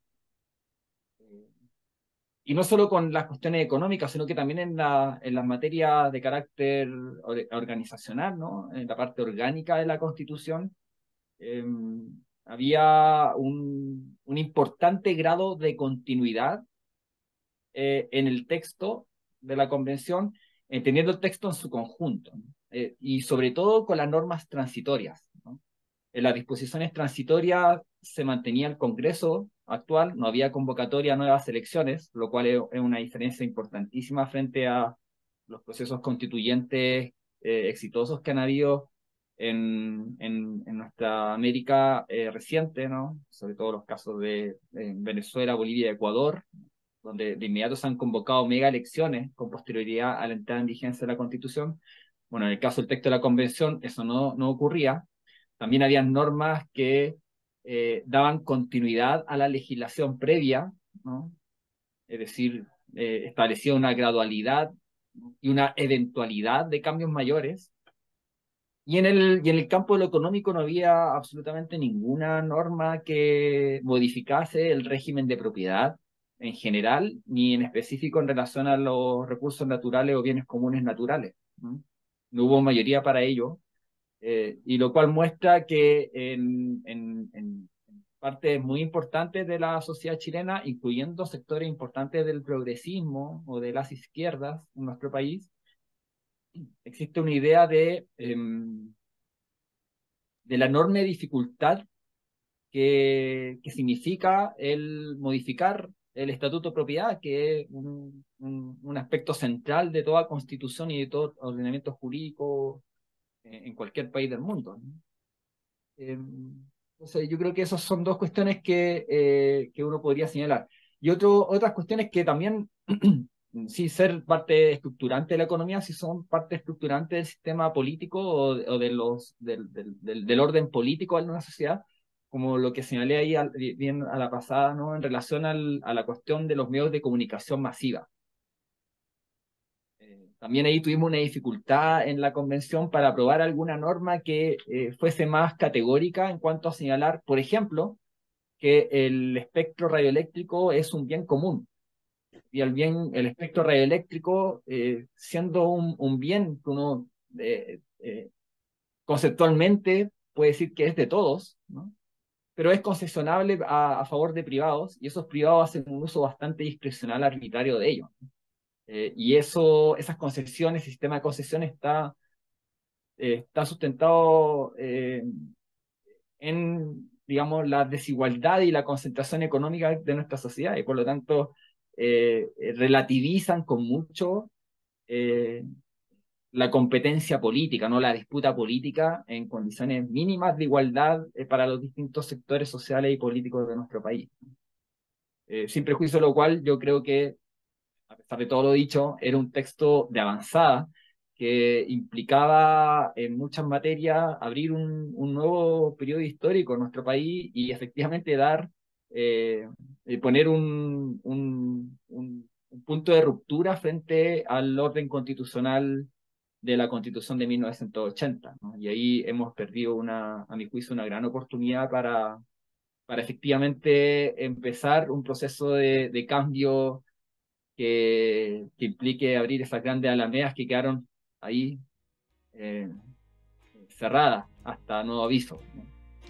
Y no solo con las cuestiones económicas, sino que también en las materias de carácter organizacional, ¿no? En la parte orgánica de la Constitución, eh, había un importante grado de continuidad en el texto de la Convención, entendiendo el texto en su conjunto, ¿no? Y sobre todo con las normas transitorias, ¿no? En las disposiciones transitorias se mantenía el Congreso actual, no había convocatoria a nuevas elecciones, lo cual es una diferencia importantísima frente a los procesos constituyentes exitosos que han habido en nuestra América reciente, ¿no? Sobre todo los casos de Venezuela, Bolivia y Ecuador, donde de inmediato se han convocado mega elecciones con posterioridad a la entrada en vigencia de la Constitución, Bueno, en el caso del texto de la convención eso no ocurría. También había normas que daban continuidad a la legislación previa, ¿no? Es decir, establecía una gradualidad y una eventualidad de cambios mayores. Y en el campo de lo económico no había absolutamente ninguna norma que modificase el régimen de propiedad en general, ni en específico en relación a los recursos naturales o bienes comunes naturales, ¿no? No hubo mayoría para ello, y lo cual muestra que en partes muy importantes de la sociedad chilena, incluyendo sectores importantes del progresismo o de las izquierdas en nuestro país, existe una idea de la enorme dificultad que significa el modificar el estatuto de propiedad, que es un aspecto central de toda constitución y de todo ordenamiento jurídico en cualquier país del mundo, ¿no? Entonces yo creo que esas son dos cuestiones que uno podría señalar. Y otras cuestiones que también, sí ser parte estructurante de la economía, sí son parte estructurante del sistema político o del orden político de una sociedad, como lo que señalé ahí bien a la pasada, ¿no? En relación a la cuestión de los medios de comunicación masiva. También ahí tuvimos una dificultad en la convención para aprobar alguna norma que fuese más categórica en cuanto a señalar, por ejemplo, que el espectro radioeléctrico es un bien común. Y el espectro radioeléctrico, siendo un bien que uno conceptualmente puede decir que es de todos, ¿no? Pero es concesionable a favor de privados, y esos privados hacen un uso bastante discrecional, arbitrario de ello. Y esas concesiones, el sistema de concesiones está sustentado en, digamos, la desigualdad y la concentración económica de nuestra sociedad, y por lo tanto relativizan con mucho la competencia política, no la disputa política en condiciones mínimas de igualdad para los distintos sectores sociales y políticos de nuestro país. Sin prejuicio, lo cual yo creo que, a pesar de todo lo dicho, era un texto de avanzada que implicaba en muchas materias abrir un nuevo periodo histórico en nuestro país y efectivamente poner un punto de ruptura frente al orden constitucional de la Constitución de 1980, ¿no? Y ahí hemos perdido, a mi juicio, una gran oportunidad para efectivamente empezar un proceso de cambio que implique abrir esas grandes alamedas que quedaron ahí cerradas hasta nuevo aviso, ¿no?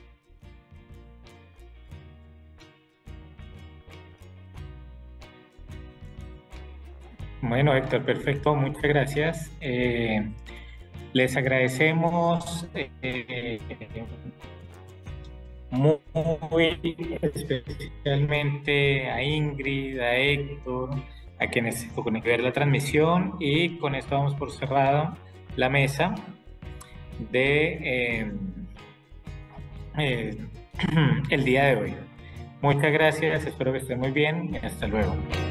Bueno, Héctor, perfecto, muchas gracias. Les agradecemos muy especialmente a Ingrid, a Héctor, a quienes tocó ver la transmisión, y con esto vamos por cerrado la mesa de el día de hoy. Muchas gracias, espero que estén muy bien y hasta luego.